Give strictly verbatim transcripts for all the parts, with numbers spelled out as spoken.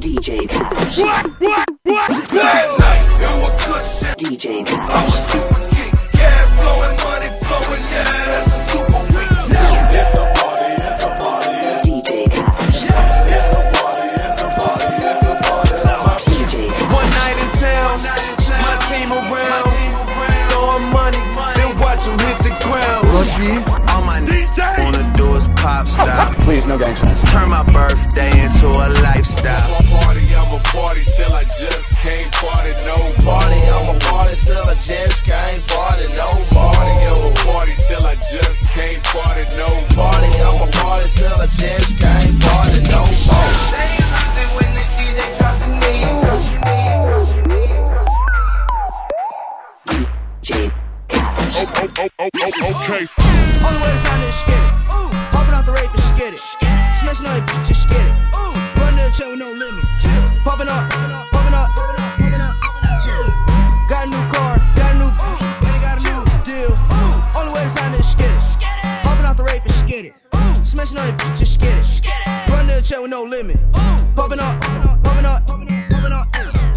D J Cash. What? What? What? That night, it was good shit. D J Cash. I was super geek. Yeah, flowing money, flowing, yeah, that's a super week. It's a party, it's a party, it's D J Cash. It's a party, it's a party, it's a party. D J Cash. One night in town, my team around, throwing money, then watch them hit the ground. All my niggas wanna do is pop style. Please, no gang signs. Turn my birthday into a lifestyle. I'm a party, I'm a party till I just can't party no more. Party, I'm a party till I just can't party no more. Party, I'm a party till I just can't party no more. Party, I'm a party till I just can't party no more. When the D J drops the knee. D J Cash. Oh, oh, oh, oh, oh, okay. Only way to sound is skid it. Popping out the rave for skid it. Smashing on that bitch, just skid it. Running the chain with no limit. Popping up, popping up, popping up. Got a new car, got a new bitch, and they got a new deal. Only way to sound is skid it. Popping out the rave for skid it. Smashing on that bitch, just skid it. Running the chain with no limit. Popping up, popping up, popping up.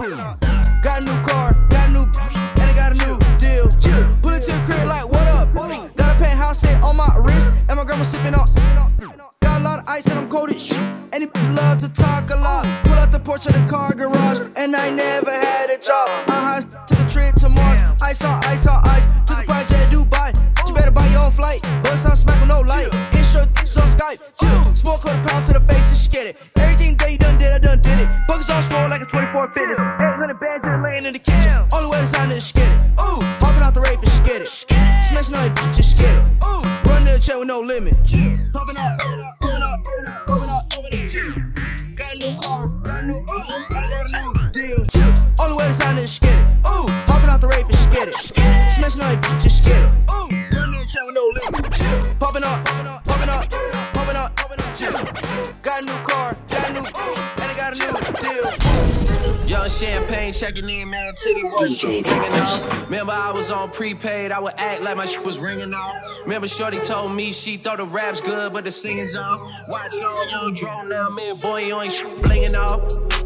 Got a new car, got a new bitch, and they got a new deal. Pull it to the crib like, what up? Got a penthouse set on my wrist, and my grandma sipping on. Got a lot of ice and I'm cold as shit. And he love to talk a lot. Pull out the porch of the car garage, and I never had a job. I high to the trip to Mars. Ice on ice on ice. To the project Dubai. You better buy your own flight. Boys on smack with no light. Intro on Skype. Yeah. Small quarter pound to the face, just get it. Everything that you done did, I done did it. Buckets on slow like a twenty-four fitness. eight hundred bands just laying in the kitchen. Only way to sign is get it. Ooh. Popping out the rave is get it. Smashing on that bitch, just get it. Ooh. Run the chair with no limit. Popping up, popping up, popping up, popping up, popping up. Got a new car, got a new, got a new deal. Only way to sign is get it. Ooh. Popping out the rave is get it. Smashing on that bitch, just get it. Ooh. Run the chair with no limit. Popping up, popping up, popping up, popping up, popping up. Got a new car, got a new, and I got a new deal. Young champagne checking in, man, titty boy. D J Cash. Remember I was on prepaid, I would act like my shit was ringing off. Remember shorty told me she thought the rap's good, but the singing's off. Watch on young drone now, man, boy, you ain't blinging off.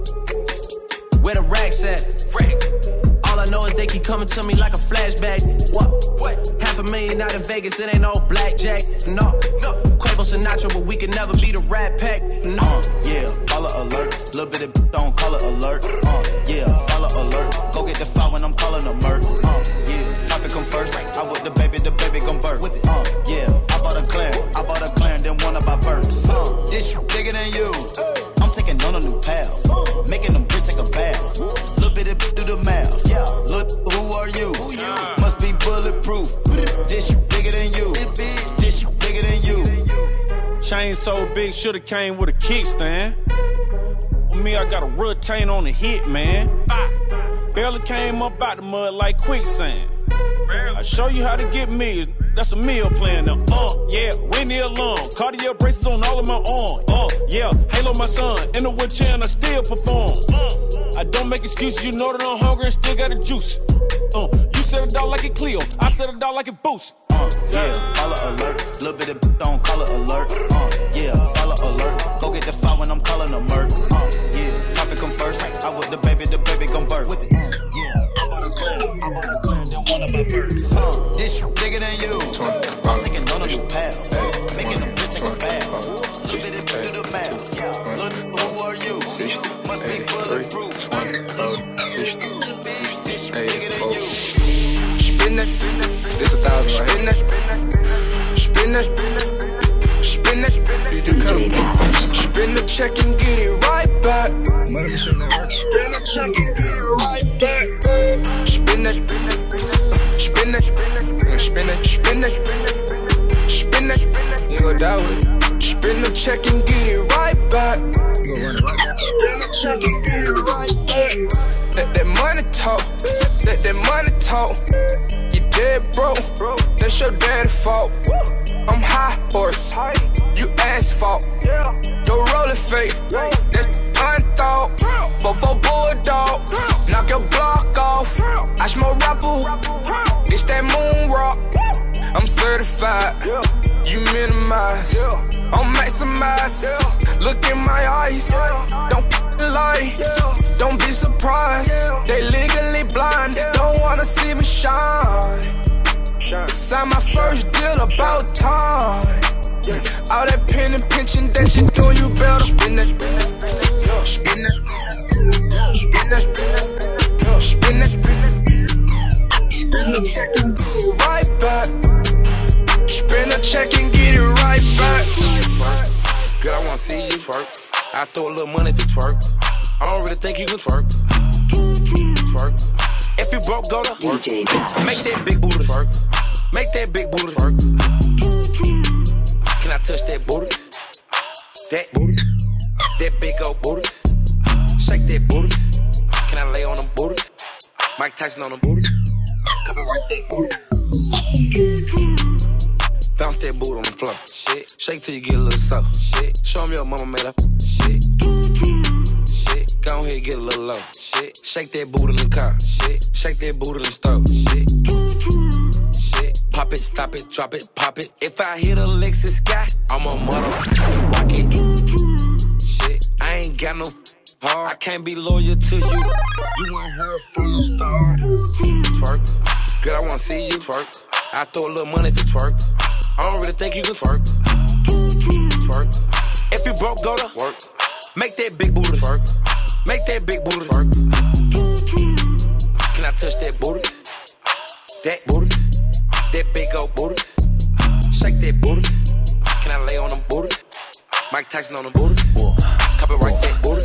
Where the racks at? Rack. All I know is they keep coming to me like a flashback. What? What? Half a million out in Vegas, it ain't no blackjack. No, no. Quavo Sinatra, but we can never be the Rat Pack. No. Uh, yeah, follow alert. Little bit of don't call it alert. Uh, yeah, follow alert. Go get the file when I'm calling a murk. Uh, yeah, profit come first. I with the baby, the baby gon' birth. Uh, yeah, I bought a clan, I bought a clan, then one of my birds. Uh, this bigger than you. I'm taking on a new path, making them bitch take a bath. Little bit of do the math. Yeah, look, who are you? Must be bulletproof. This bigger than you. This bigger than you. Chain so big, shoulda came with a kickstand. With me, I got a retain on the hit, man. Barely came up out the mud like quicksand. I show you how to get millions. That's a meal plan now. Uh, yeah, Winnie alone. Cardio braces on all of my arm. Uh, yeah, Halo my son. In the wheelchair and I still perform. Uh, I don't make excuses. You know that I'm hungry and still got the juice. Uh, you set it out like a Clio. I set it out like a Boost. Uh, yeah, follow alert. Little bit of don't call it alert. Uh, yeah, follow alert. Go get the file when I'm calling a murk. Uh, yeah, profit come first. I with the baby, the baby gon' birth. Uh, yeah, I bought a clan, I bought a clan, then one of my birds. Uh, this bigger than you. I'm taking on a new path, making them bitch take a bath. Look at it, do the math. Yeah, look, who are you? Must be bulletproof. This bigger than you. Spin that, this a thousand, spin that, spin that, spin that, you come, spin the check and get it right back. Spin the check and get it right back. Spin that, spin that, spin that, spin that, spin that, you gon' die with it. Spin the check and get it right back. You gon' run it right back. Spin the check and get it right back. Let that money talk, let that money talk. You dead broke, that's your daddy's fault. I'm high horse, you asphalt. Don't roll it fake, that's unthought. Before bulldog, knock your block off. I smoke rapper, it's that moon rock. I'm certified, you minimize, I'm maximize. Look in my eyes, don't light. Don't be surprised, they legally blind. Don't wanna see me shine. Signed my first deal about time. All that pen and pinching that you do, you better spin that, spin that, spin that, spin that, spin the check and get it right back. Spin the check and get it right back. Girl, I wanna see you twerk. I throw a little money if you twerk. I don't really think you can twerk. Twerk. If you broke, go to work. Make that big booty twerk. Make that big booty twerk. Can I touch that booty? That booty. That big old booty. Shake that booty. Can I lay on them booty? Mike Tyson on the booty. Copyright that booty. Bounce that booty on the floor. Shit. Shake till you get a little soft. Shit. Show me your mama made up. Shit. Shit. Go ahead, get a little low. Shit. Shake that booty in the car. Shit. Shake that booty in the stove. Shit. Shit. Pop it, stop it, drop it, pop it. If I hit a Lexus sky, I'm a mother. Rock it. Shit. I ain't got no heart. I can't be loyal to you. You ain't heard from the start. Twerk. Girl, I wanna see you twerk. I throw a little money if you twerk. I don't really think you can twerk. Twerk. If you broke, go to work. Make that big booty twerk. Make that big booty twerk. Can I touch that booty? That booty. That big old booty. Shake that booty. Can I lay on them booty? Mike Tyson on the booty. Copyright that booty.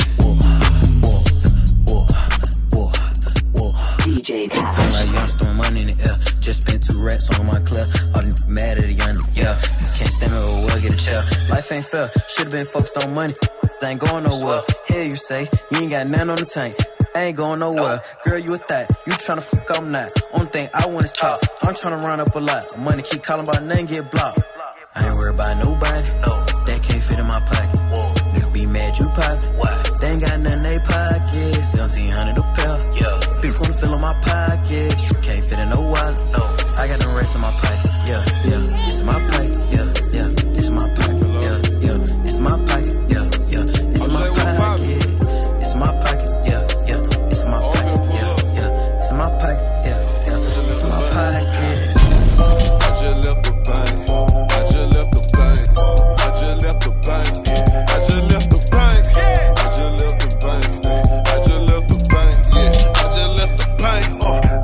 D J Cash. Feel like young throwing money in the air. Just spent two rats on my club. All the mad at the young, yeah. Can't stand me or well, get a chair. Life ain't fair. Should've been focused on money. Ain't going nowhere. Here you say, you ain't got nothing on the tank. I ain't going nowhere. Girl, you a thot. You tryna fuck, I'm not. Only thing I want is talk. I'm tryna run up a lot. Money keep calling about name, get blocked. I ain't worried about nobody. That can't fit in my pocket. Niggas be mad you poppin'. They ain't got nothing in they pocket. seventeen hundred a pair. People wanna fill in my pocket. Can't fit in no wallet. I got them racks in my pocket. Yeah, yeah. It's in my pocket. Yeah, yeah. It's in my pocket. Yeah, yeah. It's in my pocket. Yeah, yeah. It's in my pocket. It's in my pocket. Yeah, yeah. It's in my pocket. Yeah, yeah. It's in my pocket. Yeah, yeah. It's in my pocket. I just left the bank. I just left the bank. I just left the bank. I just left the bank. I just left the bank. I just left the bank. Yeah. I just left the bank. I just left the bank.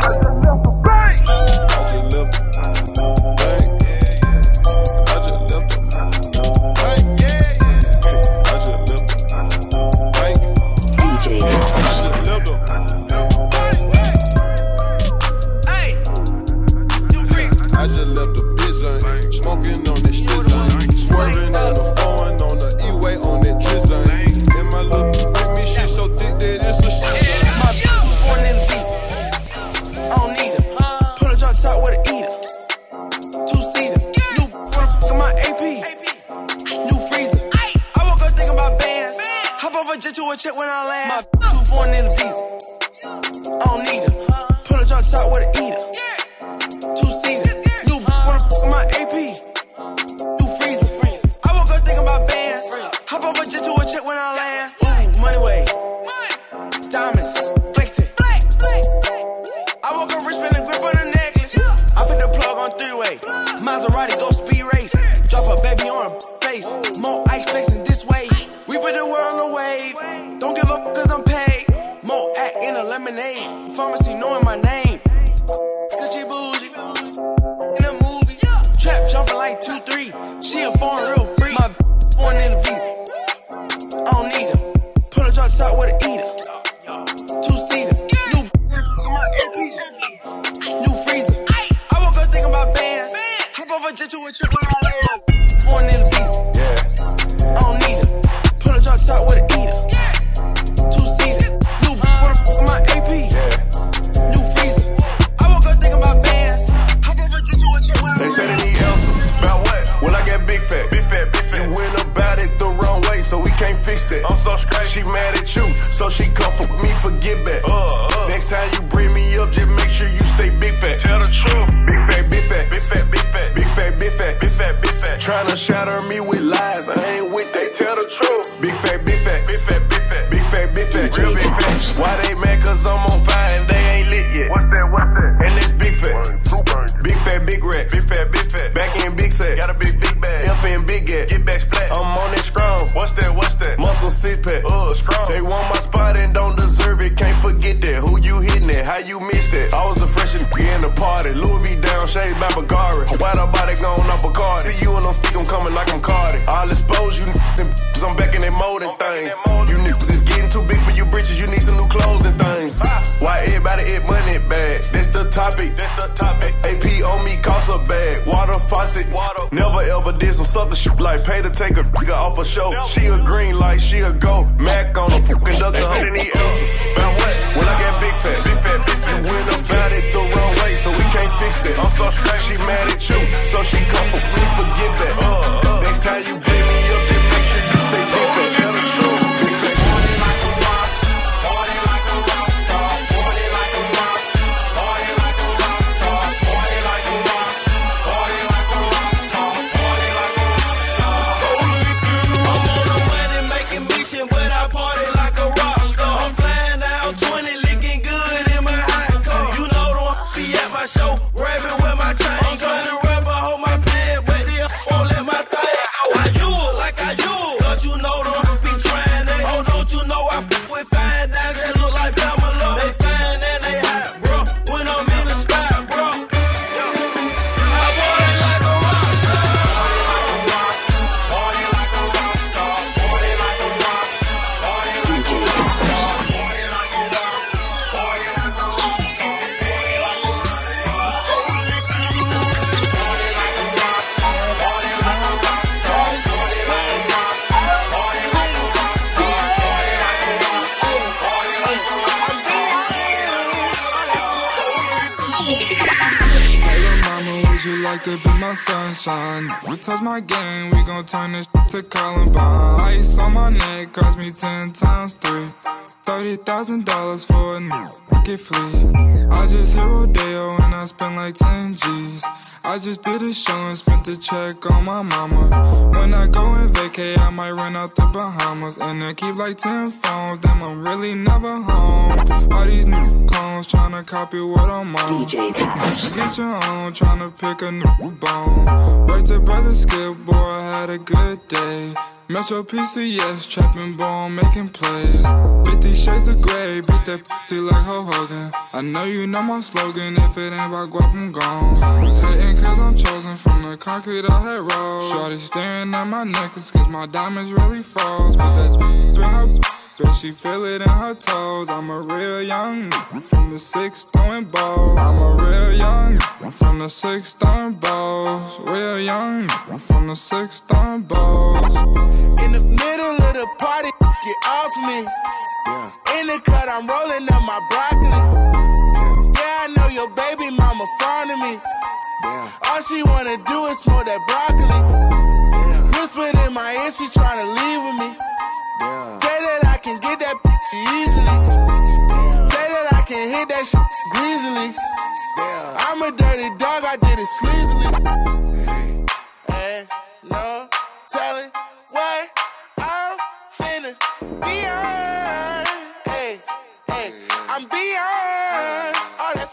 I just left the bank. I just left the bank. I just left the bank. D J Cash. I just left the I just left the biz smoking on that stizzing, swerving on the phone on the E-way on that drizzing. And my little with me, she so thick that it's a shit. My bitch was born in the diesel. I don't need her. Pull a drop top with an eater. Two seaters. New wanna fuck my A P. New freezer. I woke up thinking about bands. Hop over jet to a check when I land. My bitch was born in the diesel. I don't need her. Pull a drop top with an eater. Two seaters. New wanna fuck my A P. New freezer. I woke up thinking about bands. Hop over jet to a check when I land. Ooh, money way. Diamonds. Flexing. I woke up rich, spin a grip on a necklace. I put the plug on three-way. Maserati go speed race. Drop a baby on her face. More ice flexing this way. We put the world on the wave. Don't give up cause I'm paid. More act in a lemonade. Pharmacy knowing my name. Cause she bougie. In a movie. Trap jumping like two three. She a foreign real free. My born in the visa. I don't need her. Pull a drop top with an eater. Two seaters. New my A P. New freezer. I woke up thinking about bands. Hop over jet to a trip when I land. Born in the visa. I don't need her. Pull a drop top with an eater. Two seaters. New my A P. New freezer. I woke up thinking about bands. Hop over jet to a trip when I land. They say they need answers. About what? Well, I got big fat. Big fat, big fat. You went about it the wrong way, so we can't fix that. I'm so straight. She mad at you, so she come for me for get back. Uh, uh. Next time you bring me up, just make sure you stay big fat. Tell the truth. Big fat, big fat, big fat, big fat, big fat, big fat, big fat, big fat. Tryna shatter me with lies, I ain't with that. Tell the truth. Big fat, big fat, big fat, big fat, big fat, big fat. six pack. Uh, strong. They want my spot and don't deserve it. Can't forget that. Who you hitting it? How you missed it? I was the freshest in the party. Louis V down, shade by Bagari. White up body gone up a card. See you and don't speak, I'm coming like I'm Cardi. I'll expose you niggas, I'm back in that molding things. You niggas is getting too big for you britches. You need some new clothes and things. Why everybody eat money bag? That's the topic. That's the topic. A P on me cost a bag. Water faucet. Water. Never ever did some sucker shit like pay to take a nigga off a show. Never. She a green light, she a go. Mac on a fucking duck. Any answers? About what? When I got big fat, big fat, big fat. You went about it the wrong way, so we can't fix that. I'm so straight. She mad at you, so she come for me. Forget that. Uh, uh. Next time you bring me up, just make sure you say big fat. Tell the truth. Big fat. Party like a rock, party like a rock star. Party like a rock, party like a rock star. Party like a rock, party like a rock star. Party like a rock star. I'm on the money making mission, but I party like a rock star. I'm flying down twenty, looking good in my hot car. You know don't be at my show, rapping with my chain. I'm trying to rap, I hold my pen, but they won't let my thing go. I you like I you, don't you know don't be trying that. Oh, don't you know I f with fine guys that look like Pamela. They fine and they hot, bro. When I'm in the spot, bro. I party like a rock star. Party like a rock star. Party like a rock. Party like a rock star. Party like a rock. Party like a rock star. Party like a rock star. Party like a rock. Party like a rock star. Party like a rock. Party like a rock star. Party like a rock. Party like a rock star. Hey, little mama, would you like to be my sunshine? You touch my game, we gon' turn this to Columbine. Ice on my neck cost me ten times three. Thirty thousand dollars for a new get flea. I just hit Rodeo and I spent like ten G's. I just did a show and spent the check on my mama. When I go and vacay, I might run out the Bahamas and then keep like ten phones. Damn, I'm really never home. All these new clones tryna copy what I'm on. D J Cash. Get your own, tryna pick a new bone. Right to brother Skip, boy, I had a good day. Metro P C S, trapping bone, making plays. Fifty shades of gray, beat that p***y like Ho Hogan. I know you know my slogan, if it ain't about guap, I'm gone. Was hating cause I'm chosen from the concrete I had rolled. Shorty staring at my necklace cause my diamonds really froze. Put that in her bet she feel it in her toes. I'm a real young from the six throwing balls. I'm a real young from the six throwing balls. Real young from the six throwing balls. In the middle of the party, get off me. Yeah. In the cut, I'm rolling up my broccoli. Yeah, yeah, I know your baby mama fond of me. Yeah. All she wanna do is smoke that broccoli. Yeah. Whispered in my ear, she tryna leave with me. Yeah. Say that I can get that easily. Yeah. Say that I can hit that shit greasily. Yeah. I'm a dirty dog, I did it sleazily. Hey. Ain't no telling what I'm finna be on. Hey, hey, I'm beyond all that.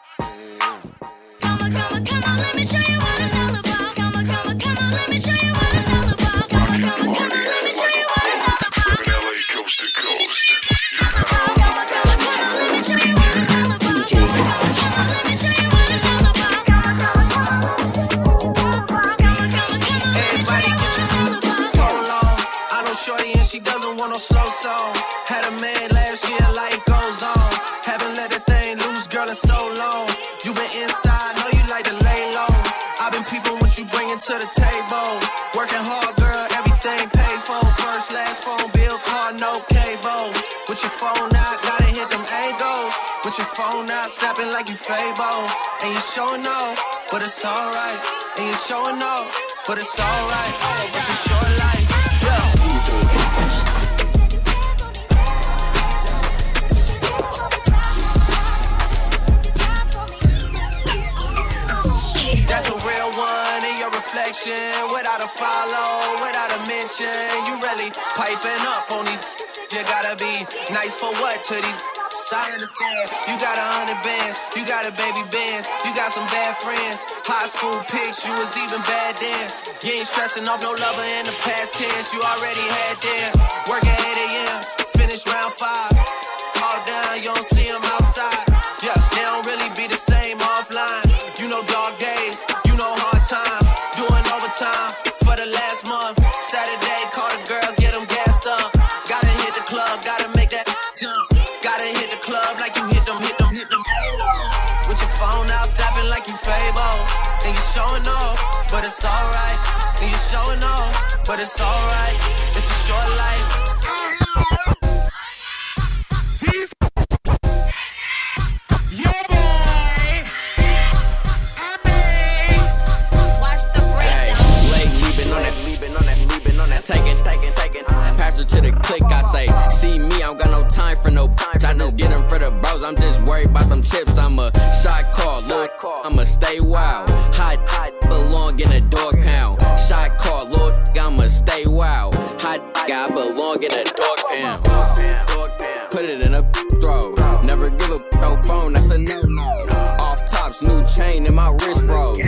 Come on, come on, come on, let me show you what it's all about. Come on, come on, come on, let me show you what it's all about. Come on, come on, come on, let me show you what it's all about. Living L A coast to coast. Come on, come on, come on, let me show you what it's all about. D J Cash. Come on, let me show you what it's all about. Come on, come on, come on, come on, let me show you what it's all about. Hold on, I know shorty and she doesn't want no slow song. Had a man last year, life goes on. Haven't let the thing loose, girl, in so long. You been inside, know you like to lay low. I've been peeping what you bringing to the table. Working hard, girl, everything paid for. First, last phone bill, car, no cable. With your phone out, gotta hit them angles. With your phone out, snapping like you Fable. And you showing off, but it's alright. And you showing off, but it's alright. It's a short life, yeah. D J Cash. That's a real one in your reflection. Without a follow, without a mention. You really piping up on these. You gotta be nice for what to these. I understand. You got a hundred bands, you got a baby bands, you got some bad friends. High school pics, you was even bad then. You ain't stressing off no lover in the past tense. You already had them. Work ahead of club, gotta make that jump. Gotta hit the club like you hit them, hit them, hit them. With your phone out, snapping like you Fable. And you showing off, but it's alright. And you showing off, but it's alright. It's a short life. Taking, taking, taking. Pass her to the click, I say. See me, I don't got no time for no bitch. I just get them for the bros. I'm just worried about them chips. I'm a shot call, Lord. I'ma stay wild. Hot, hot, belong in a dog pound. Shot call, Lord. I'ma stay wild. Hot, I belong in a dog pound. Put it in a throw. Never give a no phone, that's a no no. Off tops, new chain in my wrist froze.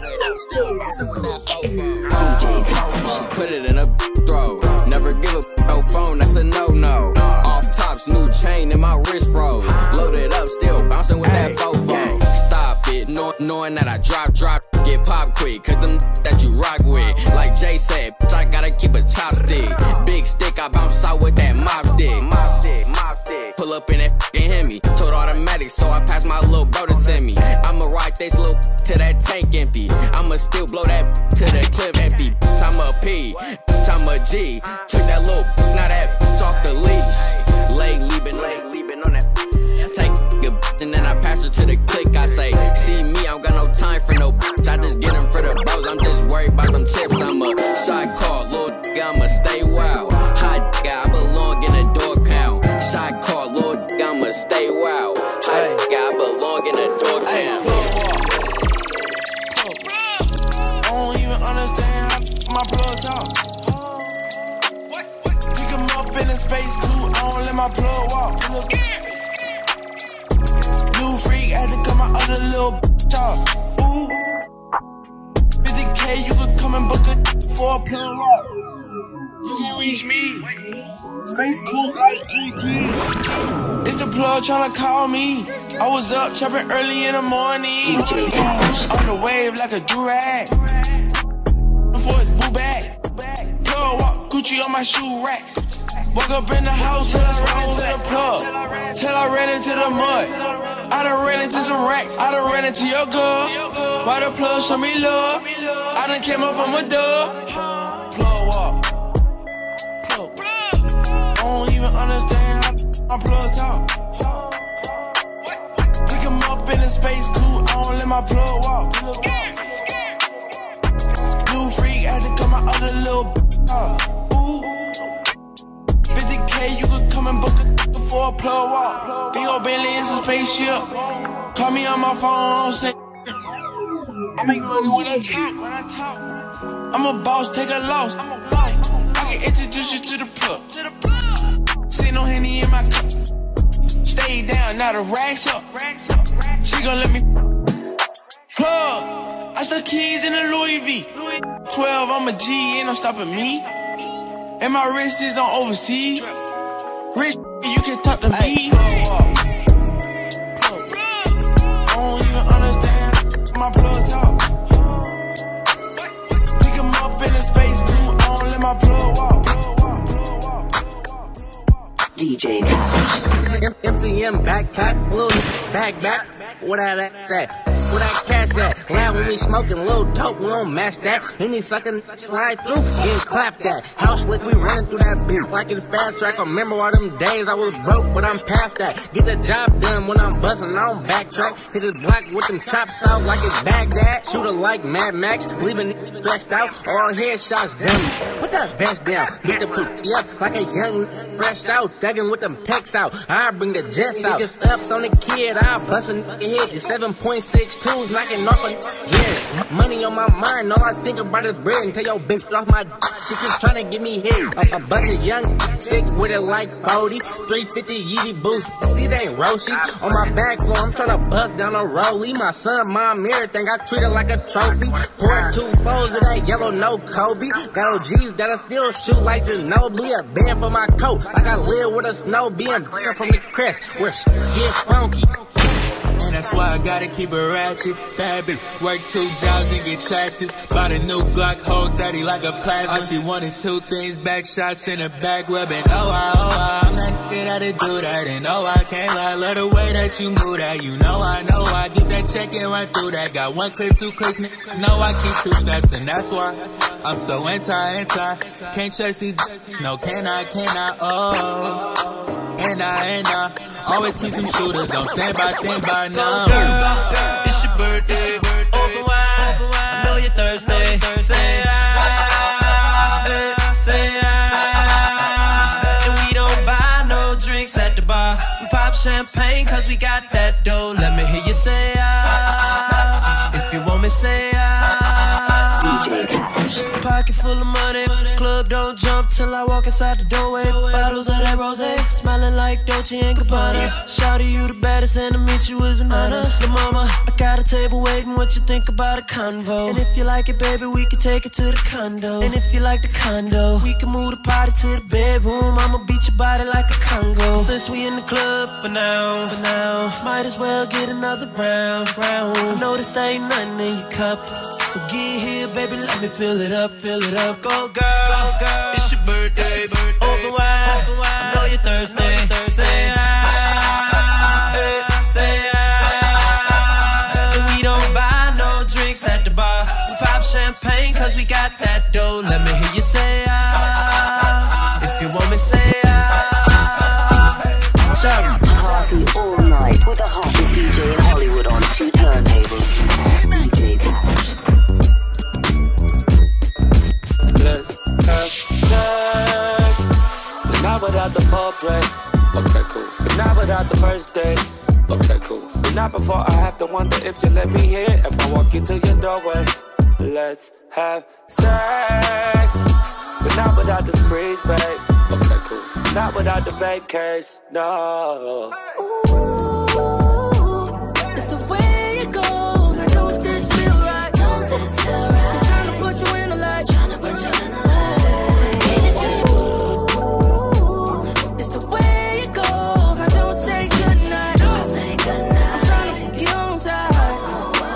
Put it in a throw. Never give a no phone, that's a no no. Off tops, new chain in my wrist froze. Loaded up, still bouncing with that fofo. Stop it, know, knowing that I drop, drop, get pop quick. Cause them that you rock with. Like Jay said, bitch, I gotta keep a chopstick. Big stick, I bounce out with that mop stick. Mop stick, mop stick. Pull up in that f***ing Hemi. Total automatic, so I pass my little bro to send me. I'ma ride this little till that tank empty. I'ma still blow that till the clip empty. Bitch, I'm a P, bitch, I'm a G. Took that little now that bitch off the leash. Lay leaving on that, leaving on that. Take a bitch and then I pass her to the click. I say, see me, I don't got no time for no bitch. I just get them for the bros. I'm just worried about them chips. I'm a shot call, little I'ma stay wild. Hot guy, I belong in a dog pound. Shot call, Lord, I'ma stay wild. Hot guy, I belong in a dog pound. I don't even understand how my plug talk. Pick him up in a space coupe, I don't let my plug walk. New freak had to cut my other little bitch off. fifty K, you could come and book a for a plug walk. You can reach me. Space cool like E T. It's the plug tryna call me. I was up chopping early in the morning. On the wave like a durag. Before it's boo bag. Plug walk, Gucci on my shoe rack. Woke up in the house till I ran into the plug. Till I ran into the mud. I done ran into some racks. I done ran into your girl. Why the plug show me love? I done came up from a dub. Plug walk. I don't even understand how my plug talk. Pick him up in a space coupe, I don't let my plug walk. New freak had to cut my other little bitch off. fifty K, you could come and book a for a plug walk. Big ol' Bentley is a spaceship. Call me on my phone, say I make money when I talk. I'm a boss, take a loss. I can introduce you to the plug. See no Henny in my cup. Stay down, now the racks up. She gon' let me plug. I stuck keys in the Louis V. twelve, I'm a G, ain't no stopping me. And my wrist is on overseas. Rich, you can talk to me. I don't even understand my plug talk. Pick him up in a space coupe, I don't let my plug walk. D J Cash. M C M backpack, little back back. What that at? Where that cash at? Loud when we smoking, little dope, we don't match that. Any suckin' slide through, getting clapped at. House lick, we running through that beat like it's fast track. I remember all them days I was broke, but I'm past that. Get the job done when I'm bustin', I don't backtrack. Hit his block with them chops out like it's Baghdad. Shooter like Mad Max, leaving it stretched out. All headshots dummy. Put that vest down, beat the poopy up like a young fresh out. Thuggin' with them texts out, I bring the jets out. Niggas ups on the kid, I bust a nigga head. You seven point six twos knocking off a yeah. Money on my mind, all I think about is bread. And tell your bitch off my d she just tryna give me hit. A, a bunch of young sick with it like forty. three fifty Yeezy boost, these ain't Roshi. On my back floor, I'm tryna bust down a rollie. My son, mom, everything, I treat it like a trophy. Pour two foes of that yellow, no Kobe. Got O Gs that'll still shoot like Ginobili. A band for my coat, like I live with a snow being from the crest where shit gets funky. And that's why I gotta keep it ratchet. Bad bitch, work two jobs and get taxes. Bought a new Glock, hold thirty like a plasma. All she want is two things, back shots in the back rubbing. Oh, I, oh, I, I'm that pocket how to do that. And no, I can't lie, love the way that you move that. You know I know I get that check and run through that. Got one clip, two clicks, niggas know I keep two straps. And that's why I'm so anti-anti. Can't trust these bitches, no, can I, can I, oh. And I, and I always keep some shooters on standby, standby now. Girl, it's your birthday, open wide, I know you're thirsty. Say I, say I. And we don't buy no drinks at the bar. We pop champagne cause we got that dough. Let me hear you say I. If you want me, say I. D J Cash. Pocket full of money, club don't jump till I walk inside the doorway. Bottles of that rosé, smelling like Dolce and Gabbana. Shouty, you the baddest, and to meet you is an honor. The mama, I got a table waiting. What you think about a convo? And if you like it, baby, we can take it to the condo. And if you like the condo, we can move the party to the bedroom. I'ma beat your body like a Congo. Since we in the club for now, for now, might as well get another round, round. I know this ain't nothing in your cup, so get here, baby, let me fill it up, fill it up. Go girl, go girl. It's your birthday, birthday. Open wide, open wide. I know you're thirsty, thirsty. Say I, say I. And we don't buy no drinks at the bar. We pop champagne cause we got that dough. Let me hear you say I. If you want me, say I. Shout. Party all night with the hottest D J in Hollywood on two turntables. D J Cash. Let's have sex, but not without the foreplay. Okay, cool. But not without the first date. Okay, cool. But not before I have to wonder if you let me hear if I walk into your doorway. Let's have sex, but not without the sprees, babe. Okay, cool. Not without the vacays, no. Ooh, it's the way it goes. I don't this feel right. Don't this feel right. I'm trying to put you in the light. Trying to put you in the light. Ooh, it's the way it goes. I don't say goodnight. Don't say goodnight. I'm trying to get on side.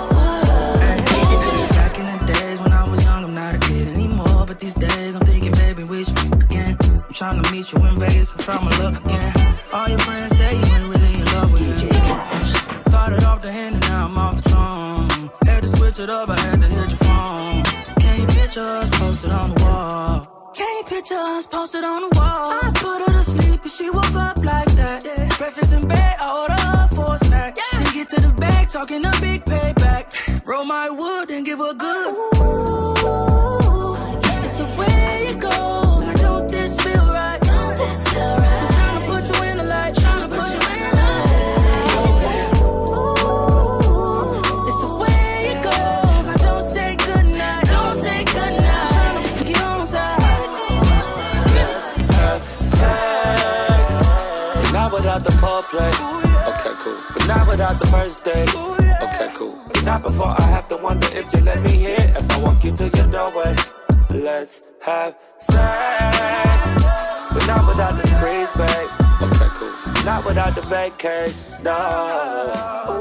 Back in the days when I was young, I'm not a kid anymore. But these days I'm thinking, baby, we should f again. I'm trying to meet you in Vegas, I'm trying to look again. All your friends say you ain't really in love with him. Started off the hand and now I'm off the throne. Had to switch it up, I had to hit your phone. Can you picture us posted on the wall? Can you picture us posted on the wall? I put her to sleep and she woke up like that. Yeah. Breakfast in bed, I order her for a snack. Yeah. Then get to the bag, talking a big payback. Roll my wood and give her good. Ooh, it's the way it goes. I don't this feel right. Don't this feel right. I'm trying to put you in the light. Trying to put you in the light. Ooh, it's the way it goes. I don't say goodnight. Don't say goodnight. I'm trying to get on side. Sex, but not without the foreplay. Okay, cool. But not without the first date. Okay, cool. But not before I have to wonder if you let me hear if I walk you to your doorway. Let's have sex, but not without the sprees, babe. Okay, cool. Not without the vacays, no.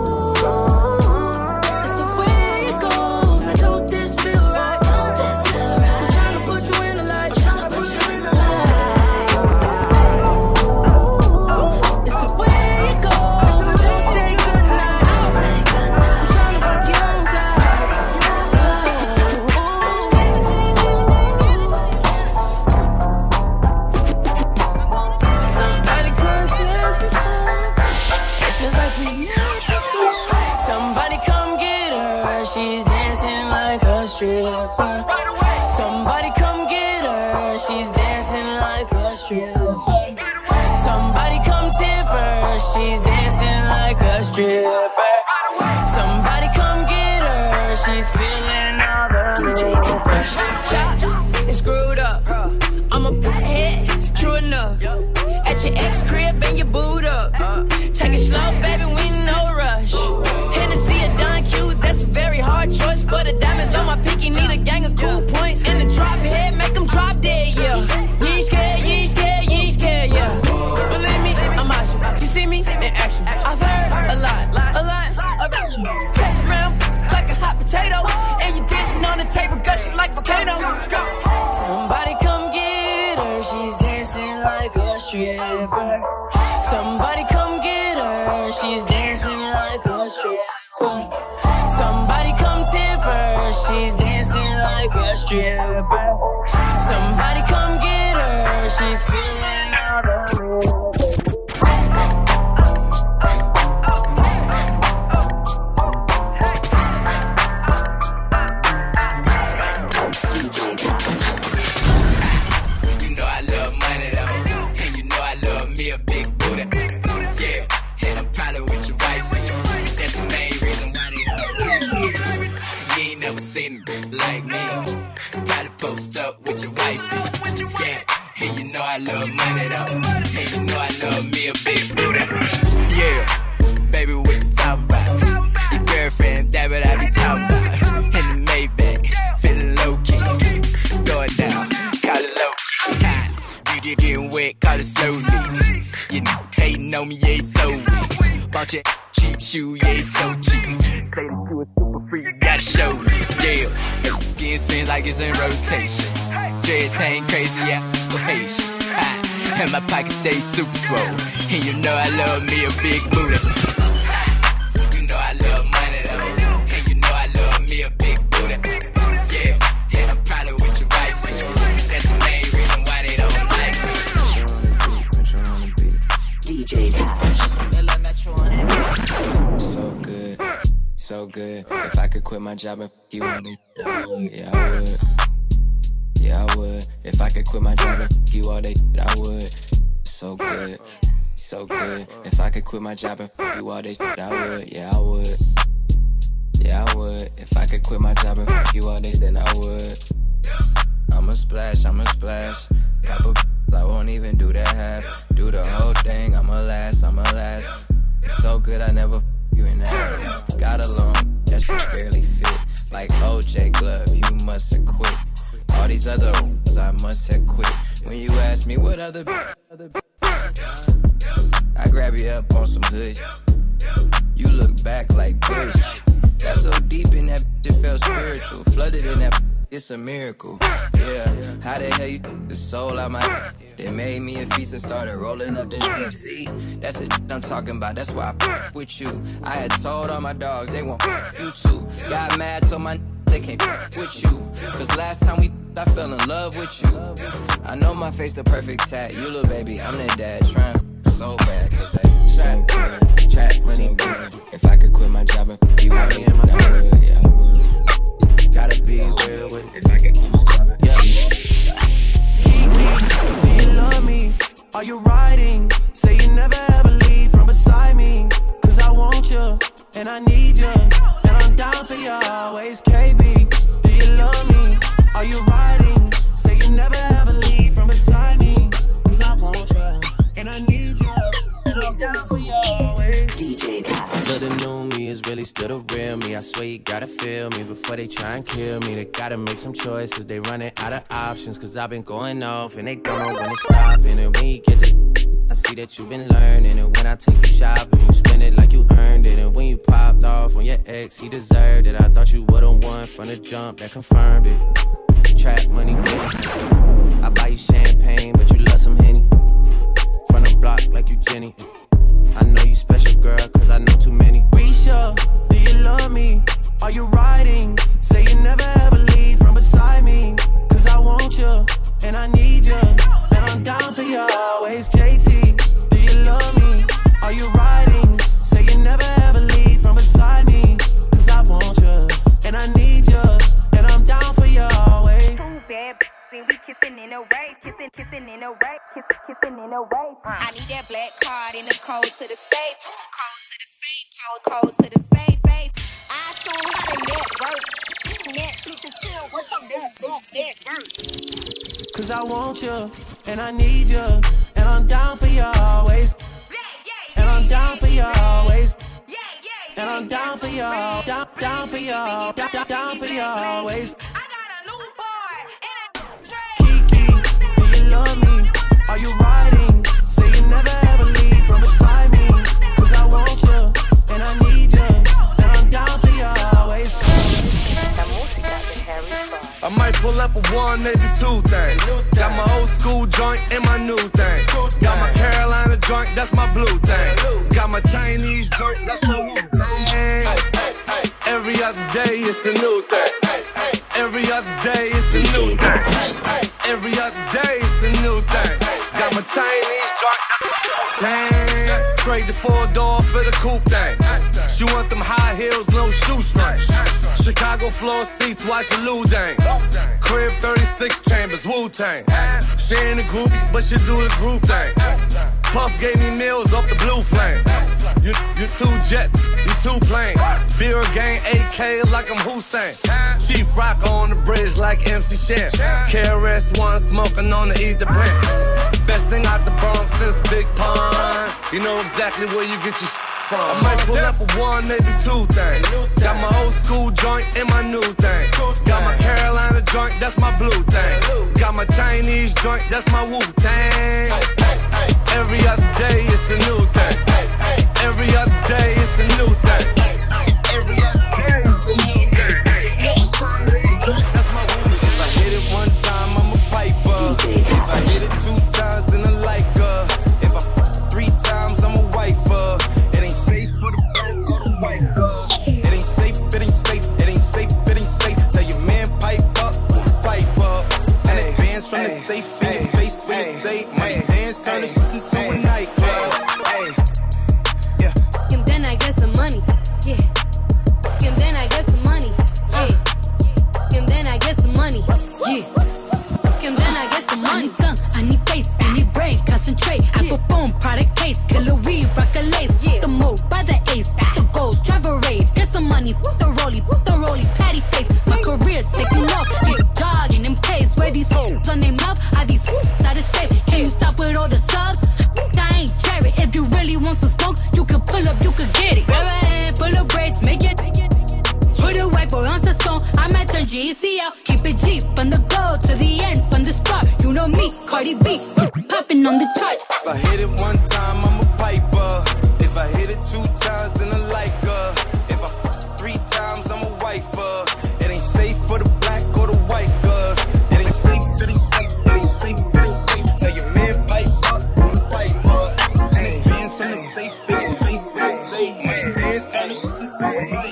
It's the way it goes. I don't this feel right. Don't this feel right. I'm trying to put you in the light. Trying to put you in the light. It's the way it goes. I don't say goodnight. Don't say goodnight. I'm trying to get on side. Somebody come save me. It feels like we met before. Somebody come get her. She's dancing like a stripper. Somebody come get her. She's dancing like a stripper. Somebody come tip her. She's dancing like a stripper. Somebody come get her. She's feeling all the D J Cash. It's screwed up. I'm a pothead, true enough. At your ex crib and your boot up. Take it slow, baby, we no rush. Hennessy or Don Q, that's a very hard choice. For the diamonds on my pinky, need a gang of cool points. In the drop head, make them drop dead, yeah. You ain't scared, you ain't scared, you ain't scared, yeah. Believe me, I'm out. You see me in action. I've heard a lot, a lot about you. Catch around like a hot potato, and you dancing on the table, gushing like volcano. Somebody stripper. Somebody come get her, she's dancing like a stripper. Somebody come tip her, she's dancing like a stripper. Somebody come get her, she's feeling all the rules. I love money though, and you know I love me a big booty. Yeah, baby, what you talking about? Your girlfriend, that what I be talking about. In the Maybach, feeling low key, going down, call it low. You get getting wet, call it slowly. You know, hating on me, yeah, so weak. Bought your cheap shoe, yeah, so cheap. Say that you a super freak, you gotta show me. Yeah, getting spins like it's in rotation. Dreads hang crazy, yeah, for patience. And my pockets stay super swole. And you know I love me a big booty. You know I love money though. And you know I love me a big booty. Yeah, yeah, I'm probably with your wife. That's the main reason why they don't like me. D J Cash. So good, so good. If I could quit my job and f you on me, I would, yeah, I would. Yeah, I would. If I could quit my job and f you all day, I would. So good, so good. If I could quit my job and f you all day, I would. Yeah, I would. Yeah, I would. If I could quit my job and f you all day, then I would. I'ma splash, I'ma splash. Pop a, I won't even do that half. Do the whole thing, I'ma last, I'ma last. So good, I never f you in that. Got along, that shit barely fit. Like O J Glove, you must have quit. All these other I must have quit. When you ask me what other I grab you up on some hood. You look back like Bush. That's so deep in that it felt spiritual. Flooded in that it's a miracle. Yeah, how the hell you took the soul out my They made me a feast and started rolling up the deep sea. That's the I'm talking about, that's why I f with you. I had told all my dogs they want you too. Got mad, so my they can't with you. Cause last time we I fell in love with you. I know my face the perfect tat. You little baby, I'm the dad. Trying so bad. Cause that trap good, trap money good. If I could quit my job and f you out me in my would, yeah, I would. Gotta be real with it. If I could quit my job and yeah. Do you love me? Are you riding? Say you never ever leave from beside me. Cause I want you, and I need you. And I'm down for you always, K B. Do you love me? Are you riding? Say you never ever leave from beside me. Cause I want you, and I need you. And I'm down for you always. D J Cash. But the new me is really still the real me. I swear you gotta feel me before they try and kill me. They gotta make some choices, they running out of options. Cause I've been going off and they don't know when to stop. And when you get the I see that you've been learning. And when I take you shopping, you spend it like you earned it. And when you popped off on your ex, he deserved it. I thought you would've won from the jump, that confirmed it. Trap money, baby. I buy you champagne, but you love some Henny. From the block like you Jenny. I know you special, girl, cause I know too many. Risha, do you love me? Are you riding? Say you never ever leave from beside me. Cause I want you, and I need you. And I'm down for you always, J T. Do you love me? Are you riding? Say you never ever leave from beside me. Cause I want you, and I need you. And I'm down for you always. Too bad, we kissing in a way, kissing, kissing in a way, kissing, kissing in a way. I need that black card in the code to the safe, code to the safe, code, code to the safe, safe. I show how to network, Netflix and chill. What's up, that, that, that, Cause I want you, and I need you, and I'm down for you always. And I'm down for you always. And I'm down for you, down, down for you, down, down, down for you always. Kiki, do you love me? Are you riding? Say you never ever leave from beside me. Cause I want you, and I need you, and I'm down for you always. I might pull up a one, maybe two things. Got my old school joint and my new thing. Got joint, that's my blue thing. Got my Chinese joint, that's my Wu-Tang. Every other day it's a new thing. Every other day it's a new thing. Every other day it's a new thing. Got my Chinese joint, that's my Wu-Tang. Trade the four door for the coupe thing. She want them high heels, no shoestrings. Chicago floor seats, watch the Lou Dang. Crib thirty-six chambers, Wu-Tang. She ain't a group, but she do the group thing. Puff gave me meals off the blue flame. You, you two jets, you two planes. Beer gang, A K like I'm Hussein. Chief Rocker on the bridge like M C Shan. K R S One smoking on the ether plant. Best thing out the Bronx since Big Pun. You know exactly where you get your sh from. I might pull up a one, maybe two things. Got my old school joint and my new thing. Got my Carolina joint, that's my blue thing. Got my Chinese joint, that's my Wu-Tang. Every other day it's a new thing. Every other day it's a new thing. Every other day it's a new thing. That's my Wu-Tang. If I hit it one time, I'm a piper. If I hit it two times, then I like her. If I f three times, I'm a wifer. It ain't safe for the broke or the white girl. It ain't safe, it ain't safe, it ain't safe, it ain't safe. Tell your man pipe up, pipe up. And advance from the safe in your face when you say money dance, turn it into a nightclub. Yeah. And then I get some money. Yeah. And then I get some money. Yeah. And then I get some money. Yeah. And then I get some money. I need tongue, I need face, I need brain, concentrate. I perform product case, killer weed, rock a lace. Yeah. The move by the ace, the goals, drive a rave. Get some money, put the rollie, put the rollie, patty face. My career taking off, it's dog in them case. Where these hoes on their mouth are these out of shape. Can you stop with all the subs? I ain't cherry. If you really want some smoke, you can pull up, you can get it. Grab a hand full of braids, make it. Put a white boy on the song, I might turn G C out. Keep it G from the go to the end, from the start. You know me, Cardi B, popping on the charts. If I hit it one time, I'm a piper. If I hit it two times, then I like her. If I f three times, I'm a wifer. It ain't safe for the black or the white girls. It ain't safe, it ain't safe, it ain't safe, it ain't safe. Tell your man pipe up, pipe up. And it hands from the safe, it ain't safe, it ain't safe. My hands from the safe.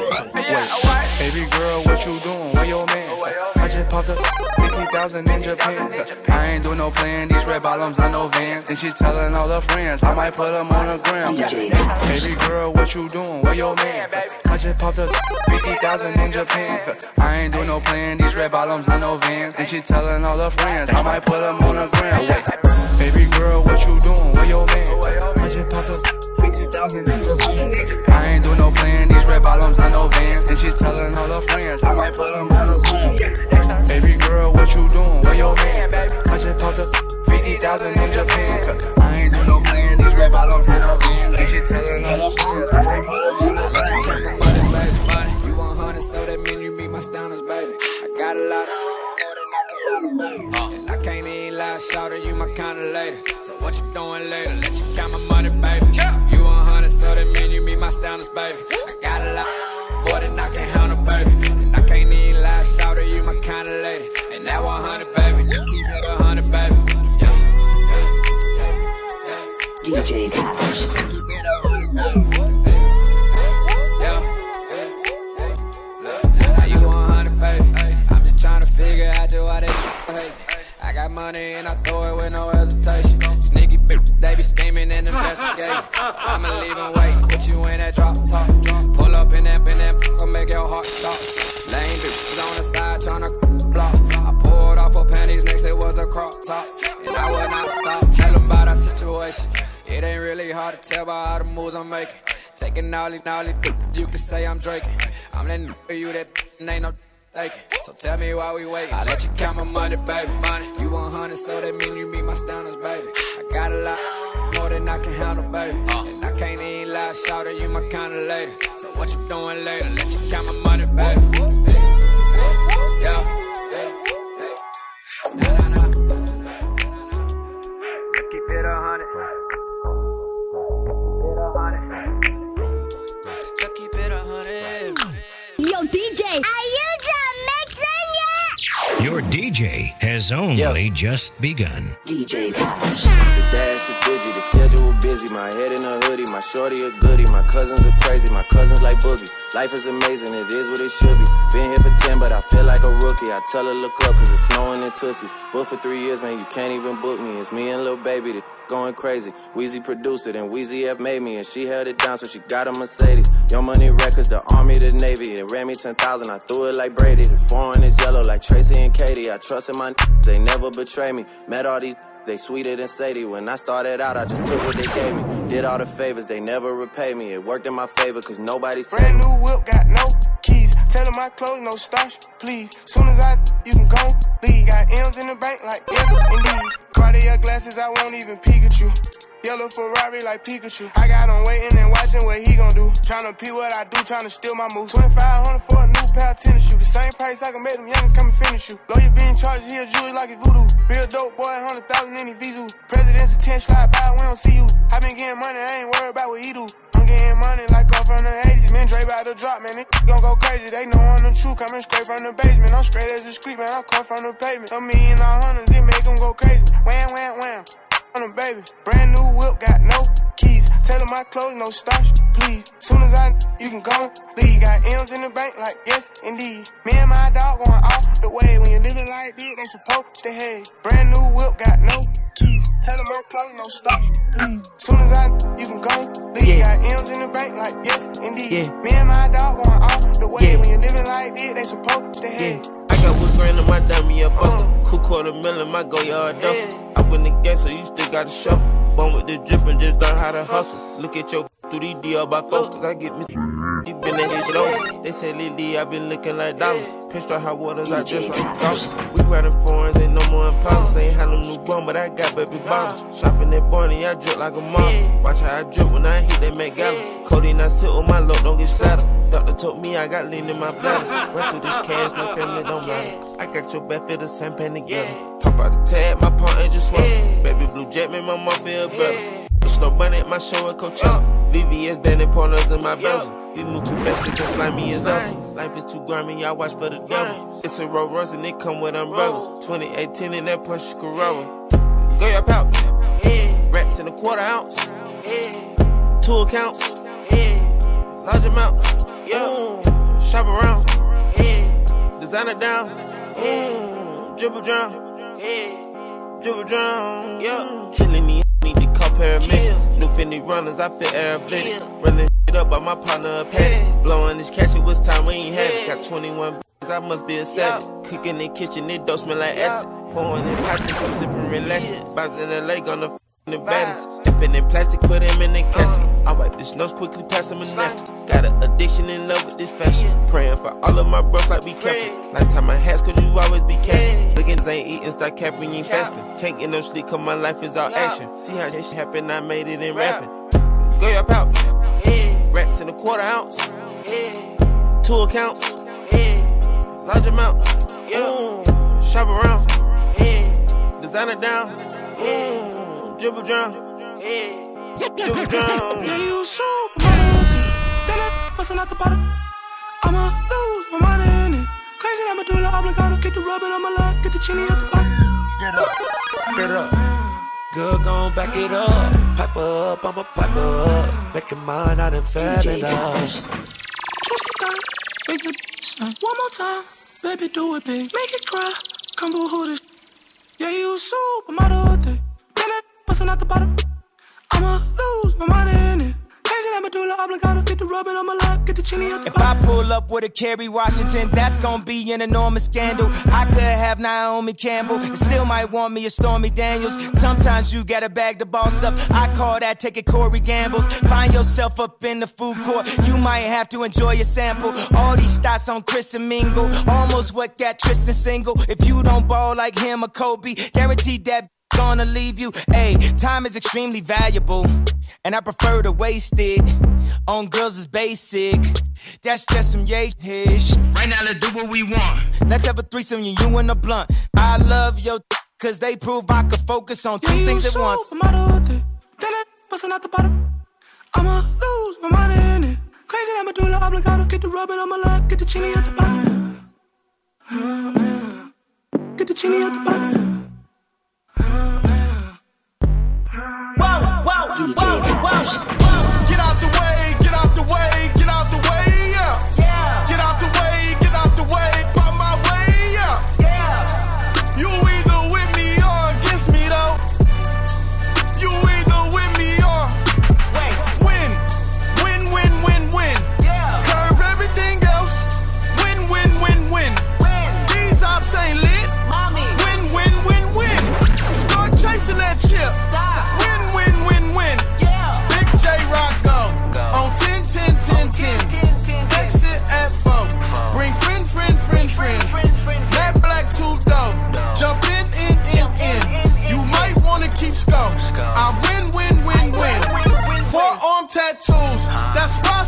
Baby girl, what you doing? Where your man? I just popped up fifty thousand in Japan. I ain't doing no plan, these red bottoms, I know Vans. And she telling all her friends, I might put them on the gram. Baby girl, what you doing? Where your man? I just popped up fifty thousand in Japan. I ain't doing no plan, these red bottoms, I know Vans. And she telling all her friends, I might put them on the gram. Baby girl, what you doing? Where your man? I just popped up fifty thousand in Japan. I ain't doing no plan, these red bottoms, I know Vans. And she telling all her friends, I might put them on the gram. Baby girl, what you doing? Where your man? I just popped up fifty thousand in Japan. I ain't doing no plan, these red bottoms, I know Vans. And she telling all her friends, I might put them on the gram. You want hundred, so that mean you meet my standards, baby. I got a lot of more than I can handle, baby. Uh, and I can't even lie, shout at you my kind of lady. So what you doing later? Let you count my money, baby. You want hundred, so that mean you meet my standards, baby. I got a lot more than I can handle, baby. And I can't even lie, shout at you my kind of lady. And that one hundred, baby. Just keep it a hundred, baby. Yeah, yeah, yeah, yeah. D J Cash. Keep it a hundred, baby. I got money and I throw it with no hesitation. Sneaky bitch, they be scheming and investigating. I'ma leave and wait, put you in that drop top. Pull up in that, in that, gon' make your heart stop. Lame bitches on the side tryna block. I pulled off her panties, next it was the crop top. And I would not stop, tell them about our situation. It ain't really hard to tell by all the moves I'm making. Taking all these, all these, you can say I'm drinking. I'm that nigga, you that ain't no so tell me why we wait. I let you count my money, baby. Money. You want hundred, so that mean you meet my standards, baby. I got a lot more than I can handle, baby. Uh. And I can't even lie, shout at you my kind of lady. So what you doing later? Let you count my money, baby. Yeah. Nah, nah, nah. Keep it a hundred. Keep it a hundred. So keep it a hundred. Yo, D J, are you Your D J has only yep. just begun. D J Cash. The dash, the digi, the schedule my head in a hoodie, my shorty a goodie. My cousins are crazy, my cousins like Boogie. Life is amazing, it is what it should be. Been here for ten, but I feel like a rookie. I tell her look up, cause it's snowing in Tootsies. Booked for three years, man, you can't even book me. It's me and Lil Baby, the going crazy. Weezy produced it, and Weezy F made me, and she held it down, so she got a Mercedes. Young Money Records, the Army, the Navy. They ran me ten thousand, I threw it like Brady. The foreign is yellow like Tracy and Katie. I trusted my n they never betray me. Met all these they sweeter than Sadie. When I started out, I just took what they gave me. Did all the favors, they never repay me. It worked in my favor, cause nobody saved me. Brand new whip, got no keys. Tell them my clothes, no starch, please. Soon as I, you can go leave. Got M's in the bank, like yes, indeed. Cartier glasses, I won't even peek at you. Yellow Ferrari like Pikachu. I got him waiting and watching what he gon' do. Tryna pee what I do, tryna steal my moves. twenty-five hundred for a new pair of tennis shoes. The same price I can make them youngins come and finish you. Lawyer being charged, he a jewelry like a voodoo. Real dope boy, hundred thousand in his visu. President's attention slide by, we don't see you. I been getting money, I ain't worried about what he do. I'm getting money like I'm from the eighties. Man, Dre about to drop, man, they gon' go crazy. They know I'm the truth, coming straight from the basement. I'm straight as a street, man, I come from the pavement. A million all hundreds, it make them go crazy. Wham, wham, wham. On them, baby. Brand new whip, got no keys. Tell them my clothes, no starch, please. Soon as I, you can go leave. Got M's in the bank, like yes, indeed. Me and my dog going off the way. When you're living like this, they supposed to hate. Brand new whip, got no keys. Tell them my clothes, no starch, please. Soon as I, you can go leave. Yeah. Got M's in the bank, like yes, indeed. Yeah. Me and my dog going off the way. Yeah. When you're living like this, they supposed to hate. Yeah. I got what's grand in my dummy, a buster. Cool quarter million, my go yard duffel. I win the game, so you still gotta shuffle. Born with the drip and just learn how to hustle. Look at your through these D L by focus. I get me. You been that shit low. They say lately I been looking like dollars. Pinstripe hot waters, I just like dollars. We riding foreigns, ain't no more imposters. Ain't had no new bum, but I got baby bottles. Shopping at Barney, I drip like a model. Watch how I drip when I hit that Met Gala. Codeine, I sit with my load, don't get splattered. Doctor told me I got lean in my bladder. Run through this cash, no family don't matter. I got your back, feel the same pain together. Pop out the tag, my pawn ain't just swell. Baby blue jet, make my mom feel better. Snow bunny at my show at Coachella. V V S banding partners in my bezel. We move too fast, it can slime me as up. Life is too grimy, y'all watch for the devil. It's a road runs and it come with umbrellas. twenty eighteen in that Porsche Corolla. Go your pouch. Racks in a quarter ounce. Two accounts. Large amounts. Yeah. Shop around. Designer down. Dribble drown. Dribble drown. Yeah. Killing me. Need to call paramedics. New Fendi runners, I feel athletic. Running it up by my partner, a paddock. Blowing this cash, it was time we ain't had it. Got twenty-one b****s, I must be a savage. Cooking in the kitchen, it don't smell like acid. Pouring this hot tea, I'm sipping relaxing. Bounce in the lake on the f***ing the baddest. Dipping in plastic, put him in the casket. I wipe this nose quickly, pass him a napkin. Got an addiction in love with this fashion. Praying for all of my bros like be careful. Lifetime my hats, cause you always be careful. Lookins ain't eating, start capping, you ain't fasting. Can't get no sleep, cause my life is all action. See how this shit happen, I made it in rapping. Go your pouch. Racks in a quarter ounce. Two accounts. Large amounts. Yeah. Shop around. Designer down. Dribble drown. Dribble drown. Yeah, you supermodel. Then I bustin' out the bottom. I'ma lose my mind in it. Crazy, I'ma do the obligato. Get the rubbing on my leg. Get the chili at the bottom. Get up. Get up. Good, gon' back it up. Pipe up, I'ma pipe up. Making mine, I done fell in love. Just that, make it snap. One more time, baby, do it big. Make it cry, come on, who this? Yeah, you supermodel thing. Then I bustin' out the bottom. I'ma lose my mind in it. Crazy, I'ma do the obligato. Get the rubbing on my lap, get the chili at the If I pull up with a Kerry Washington, that's gonna be an enormous scandal. I could have Naomi Campbell, and still might want me a Stormy Daniels. Sometimes you gotta bag the boss up. I call that taking Corey Gambles. Find yourself up in the food court, you might have to enjoy your sample. All these stats on Chris and Mingle, almost what got Tristan single. If you don't ball like him or Kobe, guaranteed that gonna leave you. Hey, time is extremely valuable, and I prefer to waste it on girls is basic. That's just some yay shit. Right now, let's do what we want. Let's have a threesome, you, you and a blunt. I love your cause they prove I could focus on two yeah, things at once. Then I bustin' out the bottom. I'ma lose my mind in it. Crazy, I'ma do the obligato. Get the rubbing on my lap. Get the chili at the bottom. Get the chili at the bottom. Whoa, whoa, whoa, whoa.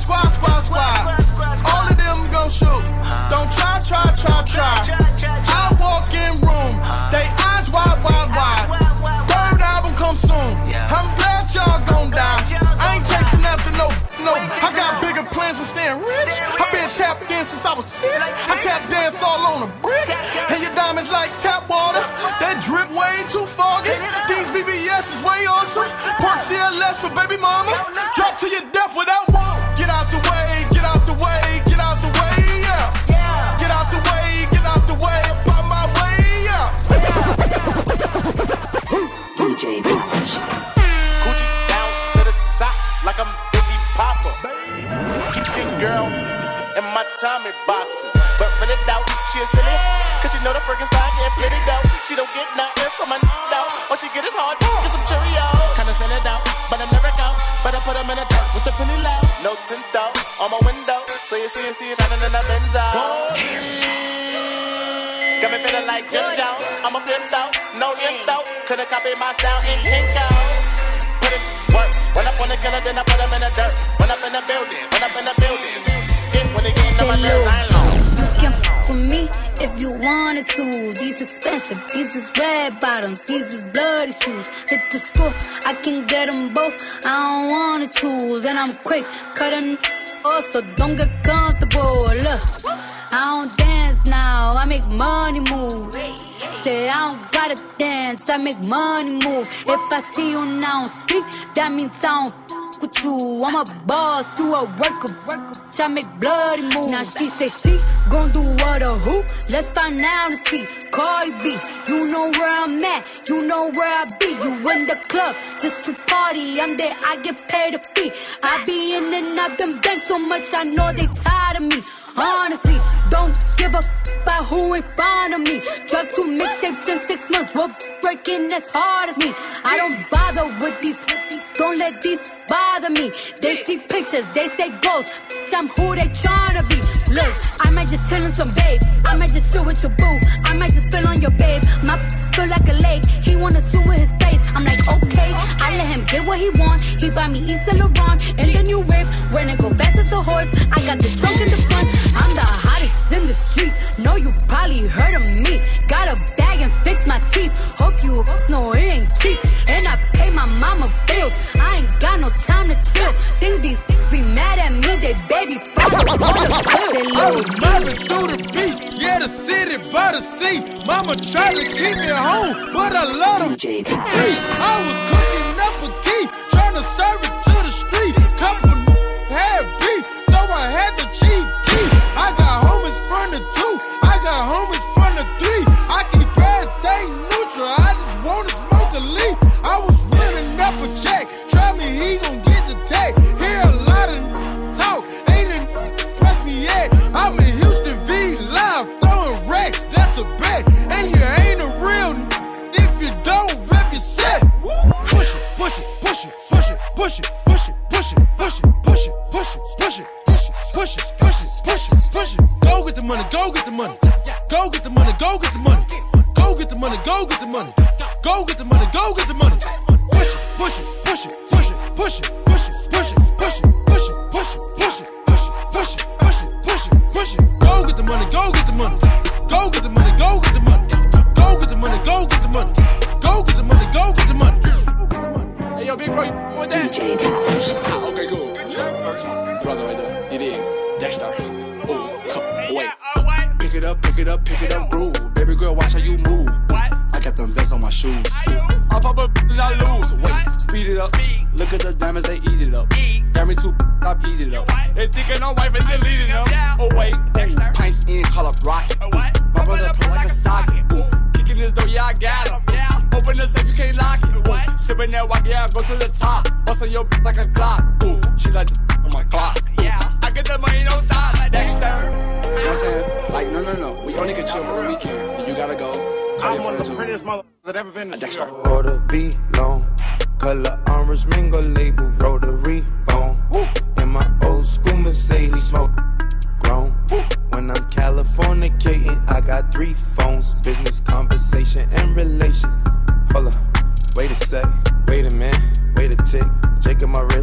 squad, squad, squad. All of them gon' shoot. Don't try, try, try, try. I walk in room, they eyes wide, wide, wide. Third album come soon. I'm glad y'all gon' die. I ain't chasing after no, no. I got bigger plans than staying rich. I been tapped in since I was six. I tap dance all on a brick. And your diamonds like tap water. That drip way too foggy. These V V S is way awesome. Pork C L S for baby mama. Drop to your death without wall. Get out the way, get out the way, get out the way, yeah. Get out the way, get out the way, up on my way, yeah. D J Cash. Coochie down to the socks like I'm Biggie Papa. Keep your girl in my Tommy boxes, but rent it out, she a silly. Cause she know the freaking style can't play it out. She don't get nothing from a out. All she get is hard, get some Cheerios. Kinda send it out, but I never count. But I put them in a dirt with the penny loud. No tint out on my window, so you see, you see it shining in the Benz out. Got me feeling like Jim Jones. I'm a pimped out, no limped out. Couldn't copy my style in Kinko's. Put it work. Run up on the killer, then I put him in the dirt. Run up in the buildings, run up in the buildings. Get when they get in my nerves, I ain't long. You can f with me if you wanted to. These expensive, these is red bottoms, these is bloody shoes. Hit the school, I can get them both. I don't wanna choose, and I'm quick cutting off, so don't get comfortable. Look, I don't dance now, I make money move. Say I don't gotta dance, I make money move. If I see you now speak, that means I don't f with you. I'm a boss, you a worker, worker. I make bloody moves. Now she say she gon' do what or who? Let's find out and see. Cardi B, you know where I'm at, you know where I be. You in the club just to party, I'm there, I get paid a fee. I be in and out them banks so much, I know they tired of me. Honestly, don't give a f about who in front of me. Dropped two mixtapes in six months, we're breaking as hard as me. I don't bother with these, don't let these bother me. They see pictures, they say ghosts, I'm who they tryna be. Look, I might just chill in some babe, I might just chill with your boo, I might just spill on your babe. My feel like a lake, he wanna swim with his face. I'm like, okay, I let him get what he want. He buy me Itz All L U V and the new whip. When it go fast as a horse, I got the trunk in the front. I'm the hottest in the street, know you probably heard of me. Got a bag and fix my teeth, hope you know it ain't cheap. And I pay my mama bills, I ain't got no time to chill. Think these things be mad at me, they baby father wanna kill. They I was mobbing through the beach, yeah, the city by the sea. Mama tried to keep me home, but I love them. D J I was cooking up a key, trying to serve it to the street. Couple had beef, so I had the chief key. I got homies from the two, I got homies from the three. I keep everything neutral, I just wanna smoke a leaf. I was running up a check, try me, he gon' get the tag. Hear a lot of talk, ain't impressed me yet. I'm in Houston V live, throwing racks, that's a bet. And here ain't a real if you don't rep your set. Push it, push it, push it, push it, push it, push it, push it, push it, push it, push it, push it, push it, push it, push it, push it, push it. Go get the money, go get the money, go get the money, go get the money, go get the money, go get the money, go get the money, go get the money. Push it, push it, push it, push it, push it, push it, push it, push it, push it, push it, push it, push it, push it, push it, push it, push it. Go get the money, go get the money, go get the money, go get the money, go get the money, go get the money, go get the money, go get the money. Hey yo, big bro, you want that? D J Cash. Okay, cool. Good job, first brother right there. You dig? Dexter. Oh, wait. Pick it up, pick it up, pick it up, groove. Baby girl, watch how you move. What? I got them vests on my shoes. I pop up and I lose. Wait, speed it up. Look at the diamonds, they eat it up. Got me too, I eat it up. They thinking I'm wife and deleting them. Oh wait, ooh, pints in, call up rocket. Ooh, my brother pull like a socket. Ooh, kicking this door, yeah I got him. Open the safe, you can't lock it. Ooh, sipping that walk, yeah I go to the top. Bust on your b like a Glock. Ooh, she like on my clock. Yeah, I get the money, don't stop. Dexter. You know what I'm saying? Like no, no, no. We only can chill for the weekend. You gotta go. I'm one of the prettiest mother that ever been in Dexter. Order B long, color orange mango label, rotary phone. In my old school Mercedes, smoke grown. When I'm Californicating, I got three phones, business, conversation, and relation. Hold up, wait a sec, wait a minute, wait a tick. Shaking my wrist, nothing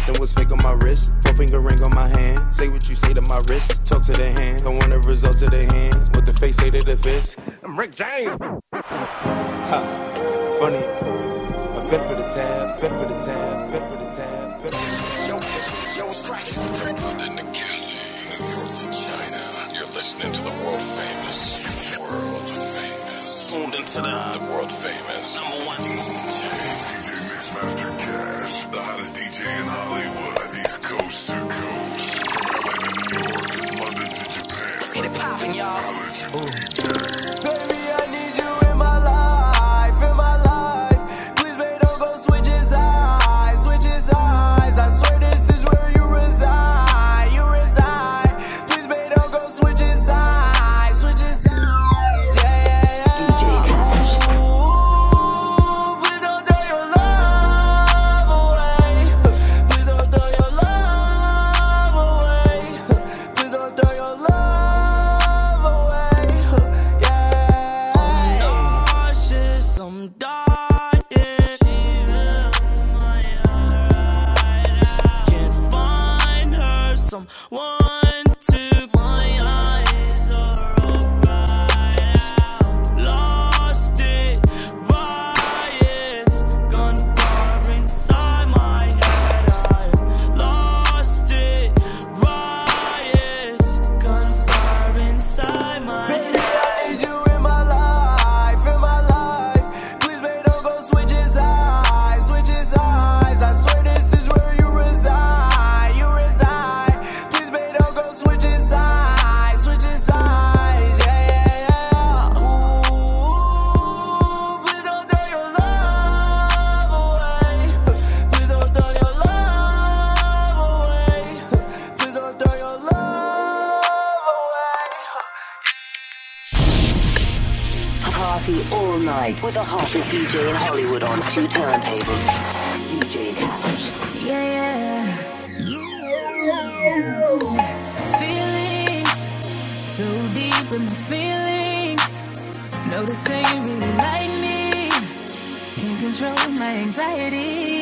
Nothing was fake on my wrist. Four finger ring on my hand. Say what you say to my wrist. Talk to the hand. Don't want the results of the hands. What the face say to the fist. I'm Rick James. Ha. Funny. A fit for the tab. Fit for the tab. Fit for the tab. Fit for the tab. Yo, yo, it's cracking. From London to Cali, New York to China. You're listening to the world famous. World famous. Tuned into the, the world famous. Number one D J. D J MIXMASTERCASH. The hottest D J in Hollywood. East Coast to coast. From L A to New York. London to Japan. Let's get it poppin', y'all. Baby, I need you in my life, in my life. Please, babe, don't go switch his eyes, switch his eyes. I swear this is where you reside, you reside. Please, babe, don't go switch his eyes, switch his eyes. Yeah, yeah, yeah. D J Cash. Ooh, please don't throw your love away. Please don't throw your love away. Please don't throw your love away. Yeah. I'm nauseous, I'm dying. Can't find her, someone to my eyes are alright. Lost it, riots, gunfire inside my head. I lost it, riots, gunfire inside my head. Baby, I need you in my life, in my life. Please, babe, don't go switch his eyes, switch his eyes. I swear this is where you reside, you reside. Please, babe, don't go switch his eyes, switch his eyes. Yeah, yeah, yeah. Ooh, please don't throw your love away. Please don't throw your love away. Please don't throw your love away. Party all night with the hottest D J in Hollywood on two turntables. D J Cash. Yeah, yeah. Feelings so deep in my feelings. Notice that you really like me. Can't control my anxiety.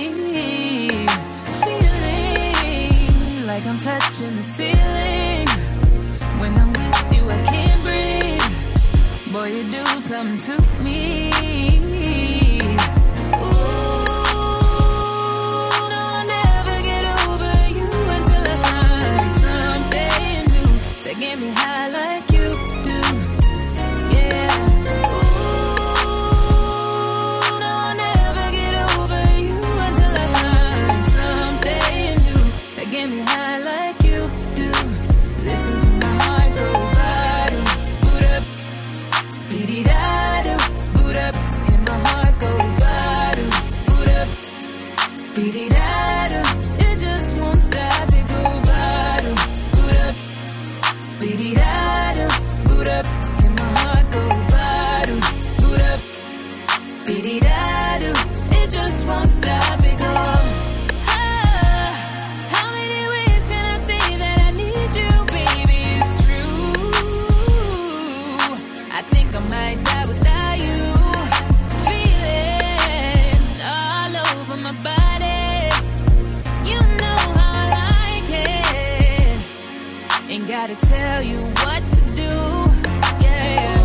Feeling like I'm touching the ceiling. When I'm with you, I can't breathe. Boy, you do something to me. Ooh, no, I'll never get over you until I find something new that get me high like you do. Yeah. Ooh, no, I'll never get over you until I find something new that get me high like you do. Listen to my heart go bottom, boot up, beat-it-da-do, boot up, and my heart go bottom, boot up, beat-it-da-do. It just won't stop, it go bottom, boot up, beat-it-da-do, boot up, and my heart go bottom, boot up, beat-it-da-do. It just won't stop, it go. Ah, how many ways can I say that I need you, baby? It's true. I think I might die without you. Feeling all over my body. You know how I like it. Ain't gotta tell you what to do. Yeah.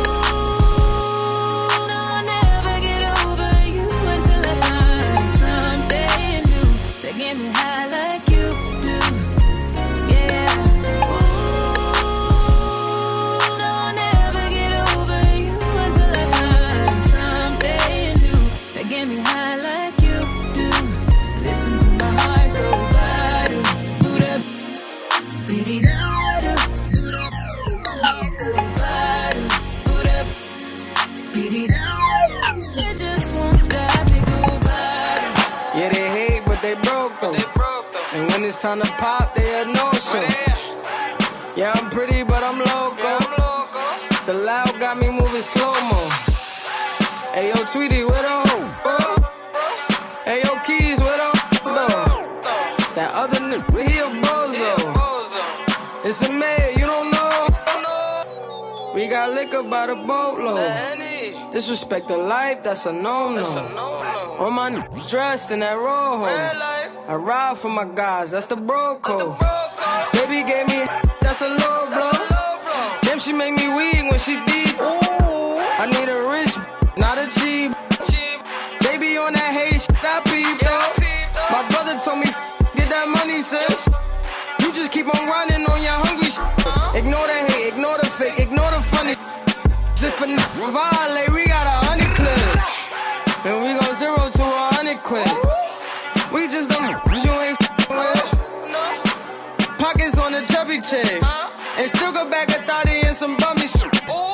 Ooh, no, I'll never get over you until I find something new that get me high like you do. Yeah. Ooh, no, I'll never get over you until I find something new that get me high like you do. Listen to my heart go bottom, boot up, beat-it-da-do, boot up, bottom, boot up, beat-it-da-do. It just won't stop, it go bottom. Yeah, they hate, but they broke though. And when it's time to pop, they a no-show. Yeah, I'm pretty, but I'm loco. The loud got me moving slow-mo. Hey, yo, Tweety, where the hoe? Hey, yo, Keys, where the though? That other nigga, he a bozo. It's a mayor, you don't know. We got liquor by the boatload. Disrespect the life, that's a no-no. All my niggas dressed in that rojo. I ride for my guys, that's the bro code. Baby gave me, that's a low blow. Damn, she make me weak when she deep. I need a rich, not a cheap. Baby on that hate shit, I peep though. My brother told me, get that money, sis. You just keep on running on your hungry shit. Ignore the hate, ignore the fake, ignore the funny. Just for violate, we got a hundred clips. And we go zero to a hundred quid. We just don't, you ain't with. Pockets on the chubby chick. And still go back a thotty and some bummy shit.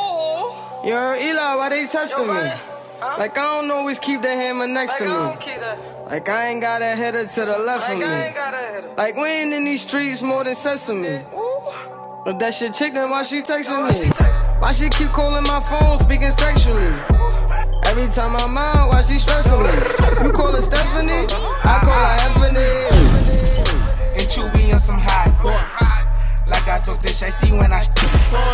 You heard Eli, why they testing me? Like I don't always keep the hammer next to me. Like I ain't got a header to the left of me. Like we ain't in these streets more than sesame. But that shit chick, then why she texting me? Why she keep calling my phone, speaking sexually? Every time I'm out, why she stressing me? You call her Stephanie, I call her Stephanie. And Chewy on some hot boy. Like I talk to Shicey when I sh**.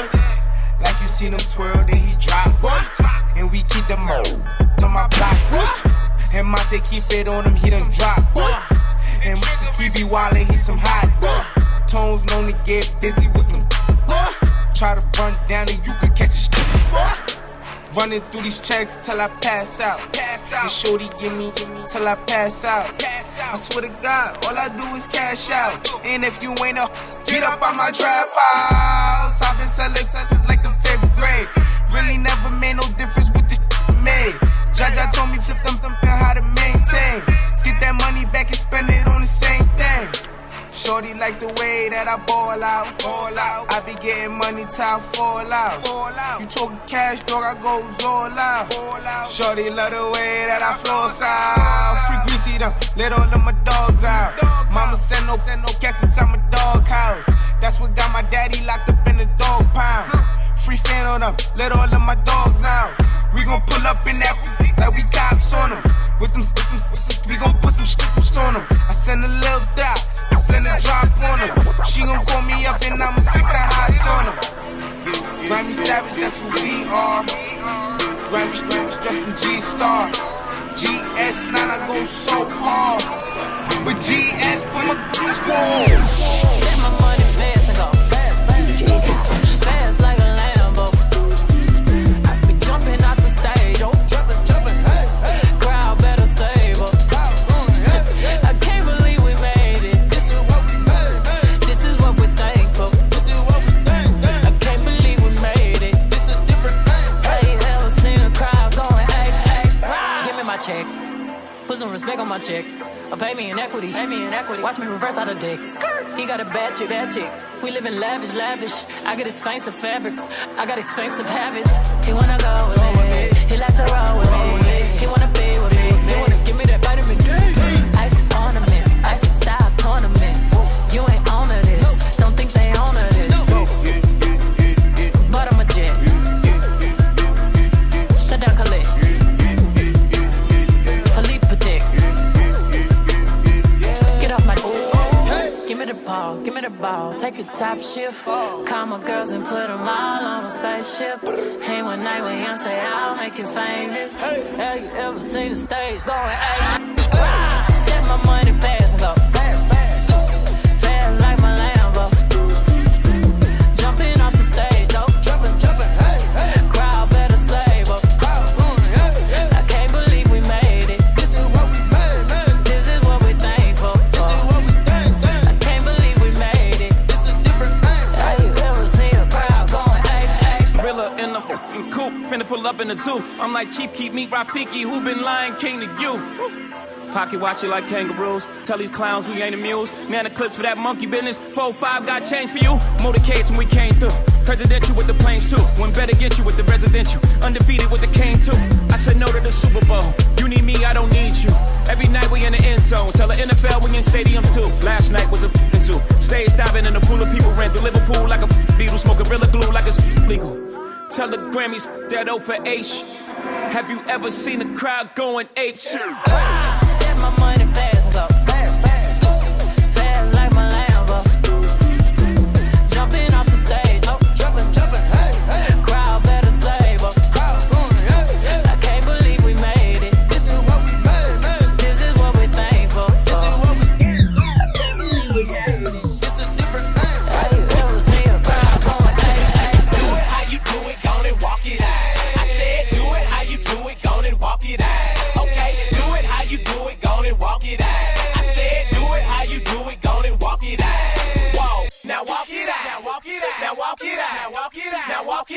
Like you seen him twirl, then he drop. And we keep them on my block. And Monte keep it on him, he done drop. And he be wildin', he some hot. Tones known to get busy with them. Try to run down and you could catch a stick. Running through these checks till I pass out. And shorty give me till I pass out. I swear to God, all I do is cash out. And if you ain't a, get up on my trap house. I've been selling touches like the fifth grade. Really never made no difference with the shit made. Jaja told me flip them, them, how to maintain. Get that money back and spend it on the same thing. Shorty like the way that I ball out, ball out. I be getting money till I fall out, fall out. You talking cash, dog, I go all out, all out. Shorty love the way that I floss out. Free greasy them, let all of my dogs out. Mama send no, no cats inside my dog house. That's what got my daddy locked up in the dog pound. Free fan on them, let all of my dogs out. We gon' pull up in that like we cops on them. With them, with them, with them we gon' put some shit on them. I send a little dot, I send a drop on them. She gon' call me up and I'ma stick the highs on them. Grammy Savage, that's what we are. Grammy, Grammy, dressing G-Star. G S nine, I go so hard. But G S for my squad. Let my money fast and go fast, fast. D J Cash. Fast like a Lambo. I be jumping out the stage, oh. Jumping, jumping, hey, hey. Crowd better save up. I can't believe we made it. This is what we made, made. This is what we're thankful. This is what we think, think. I can't believe we made it. This is a different thing. I ain't ever seen a crowd going, hey, hey. Give me my check. Put some respect on my check. Or pay me in equity, pay me in equity. Watch me reverse out of dicks. He got a bad chick, bad chick. We live in lavish, lavish. I got expensive fabrics. I got expensive habits. He wanna go with me. He likes to roll with me. He wanna be with me. He wanna give me that vitamin D. Ice ornaments, ice style ornaments. You ain't on to this. Don't think they on to this. But I'm a jet. Shut down, Khalid. Give me the ball, give me the ball. Take a top shift. Call my girls and put them all on a spaceship. Hang one night with Beyonce, I'll make you famous. Have you ever seen the stage going H? Step my money fast and go fast, fast. Fast like my Lambo. Jumping off the stage, oh. Jumping, jumping, hey, hey. Crowd better save up. I can't believe we made it. This is what we made, made. This is what we thankful for. This is what we think, think. I can't believe we made it. This is a different thing. Have you ever seen a crowd going, hey, hey? Gorilla in the fucking coupe, finna pull up in the zoo. I'm like Chief, keep me Rafiki, who been lying king to you? Pocket watch it like kangaroos. Tell these clowns we ain't amused. Man, the clips for that monkey business. four five got change for you. Motorcades when we came through. Presidential with the planes too. When better get you with the residential. Undefeated with the cane too. I said no to the Super Bowl. You need me, I don't need you. Every night we in the end zone. Tell the N F L we in stadiums too. Last night was a f***ing zoo. Stage diving in a pool of people. Ran through Liverpool like a f***ing beetle. Smoke Gorilla glue like it's legal. Tell the Grammys that O for H. Have you ever seen a crowd going ape shit? Step my money fast and go fast, fast. Fast like my Lambo. Jumping off the stage, oh. Jumping, jumping, hey, hey. Crowd better save up. I can't believe we made it. This is what we made, made. This is what we thankful for. This is what we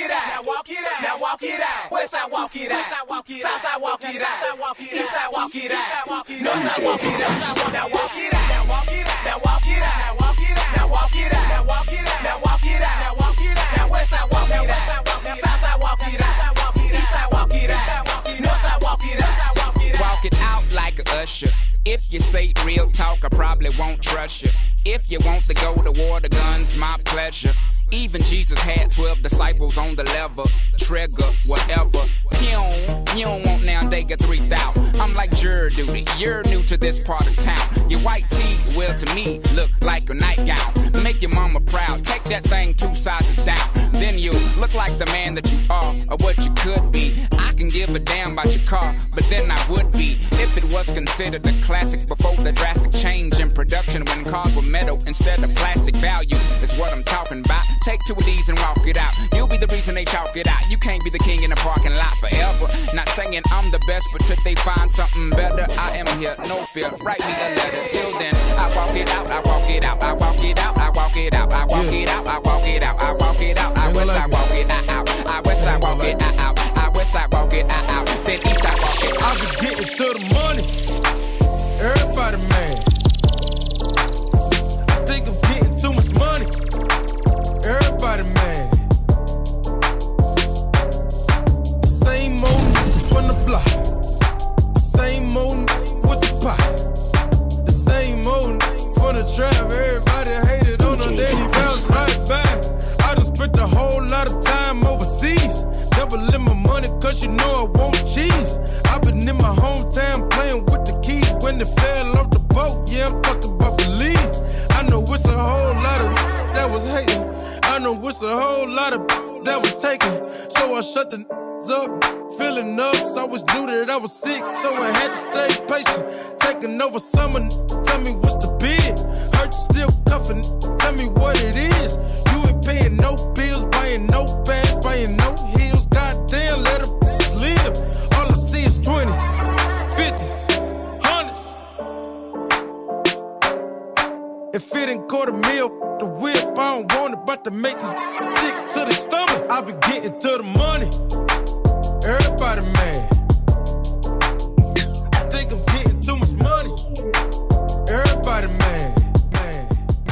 it out. Now walk it out. Now walk it out. West side walk it out. South side walk it out. East side walk it out. North side walk it out. Now walk it out. Now walk it out. Now walk it out. Now walk it out. Now walk it out. Now walk it out. Now walk it out. Now walk it out. Now west side walk it out. South side walk it out. East side walk it out. North side walk it out. Walk it out like a usher. If you say real talk, I probably won't trust you. If you want to go to war, the gun's my pleasure. Even Jesus had twelve disciples on the lever, trigger, whatever. You don't, you don't want now, they get three thousand. I'm like jury duty, you're new to this part of town. Your white tee, well to me, look like a nightgown. Make your mama proud, take that thing two sizes down. Then you look like the man that you are, or what you could be. I can give a damn about your car, but then I would be. If it was considered a classic before the drastic change in production when cars were metal instead of plastic. Value is what I'm talking about. Take two of these and walk it out. You'll be the reason they chalk it out. You can't be the king in the parking lot forever. Not saying I'm the best, but till they find something better, I am here, no fear. Write me a letter. Till then, I walk it out, I walk it out, I walk it out, I walk it out, I walk it out, I walk it out, I walk it out, I west side walk it out, I west side walk it out, I west side walk it out, then east side walk it out. I be getting to the money. Everybody mad. I think I'm getting too much money. Everybody mad. Same old from the block. Same old with the pot. The same old from the trap. Everybody hated on them, then he bounced right back. I done spent a whole lot of time overseas. Never lit my money cause you know I want cheese. I've been in my hometown playing with the keys when they fell off the boat. Yeah, I'm talking about Belize. I know it's a whole lot of that was hating. I know it's a whole lot of that was taken. So I shut the up, feeling us. I was knew that I was sick, so I had to stay patient. Taking over summer, tell me what's the bid. Hurt you still cuffing, tell me what it is. You ain't paying no bills, buying no bags, buying no heels. Goddamn, let them live. All I see is twenties, fifties, hundreds. If it ain't quarter mil, the whip, I don't want it, but to make this sick to the stomach. I be getting to the money. Everybody mad. I think I'm getting too much money. Everybody mad. Man.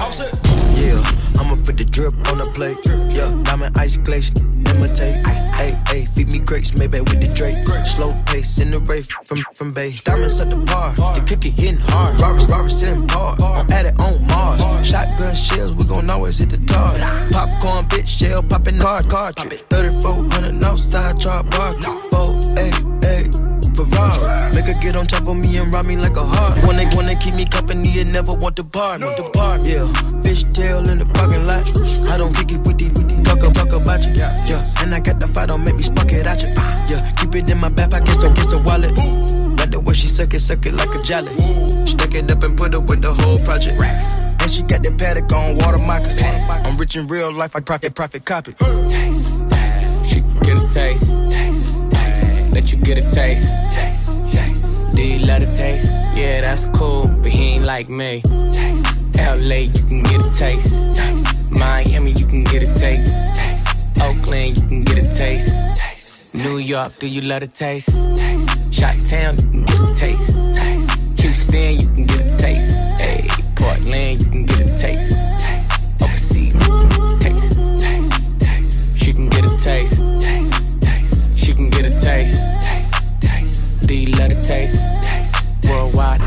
Yeah, I'ma put the drip on the plate. Yeah, diamond ice glaze, imitate. Hey, hey, feed me grapes, maybe with the Drake. Slow pace in the race from from base. Diamonds at the bar, the cookie hitting hard. Roberts, Roberts in par, I'm at it on Mars. Shotgun shells, we gon' always hit the tar. Popcorn, bitch, shell, poppin' car, cartridge. thirty-four hundred outside, char bar. Four, eight, eight. Ferrari. Make her get on top of me and rob me like a heart. When they wanna keep me company and never want to part me. Depart, yeah. Fishtail in the parking lot. I don't kick it with the talk up, talk about you. Yeah, and I got the fight, don't make me spark it at you. Yeah, keep it in my back pocket, so get a wallet. Like the way she suck it, suck it like a jelly. Stack it up and put it with the whole project. And she got the paddock on water moccasins. I'm rich in real life, I profit, profit, copy. Taste, taste. She can get a taste. Taste, taste. Let you get a taste. Taste, taste. Do you love the taste? Yeah, that's cool, but he ain't like me. Taste, L A, you can get a taste. Taste. Miami, you can get a taste. Taste. Oakland, you can get a taste. Taste. New York, do you love the taste? Taste. Chi-Town, you can get a taste. Taste. Houston, you can get a taste. Hey, Portland, you can get a taste. Taste. Overseas, taste. Taste. Taste. She can get a taste. Taste. Taste. She can get a taste. Taste. Taste. Do you love the taste? Taste. Worldwide.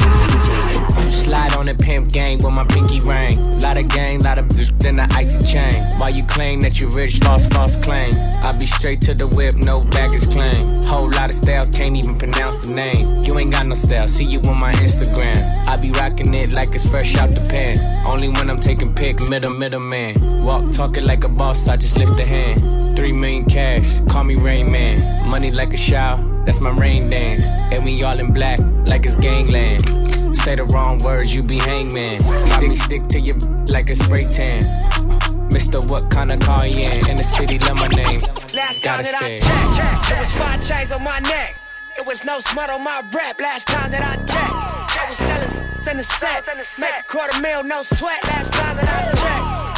Slide on the pimp gang with my pinky ring. Lot of gang, lot of bitch, then the icy chain. While you claim that you rich, false, false claim. I be straight to the whip, no baggage claim. Whole lot of styles, can't even pronounce the name. You ain't got no style, see you on my Instagram. I be rocking it like it's fresh out the pan. Only when I'm taking pics, middle, middle man. Walk talking like a boss, I just lift a hand. Three million cash, call me Rain Man. Money like a shower, that's my rain dance. And we all in black, like it's gangland. Say the wrong words, you be hangman. Stick, stick to your like a spray tan. Mister what kind of car you in? In the city, love my name. Last time that I checked, it was five chains on my neck. It was no smut on my rap. Last time that I checked, I was selling in the set. Make a quarter mil, no sweat. Last time that I checked,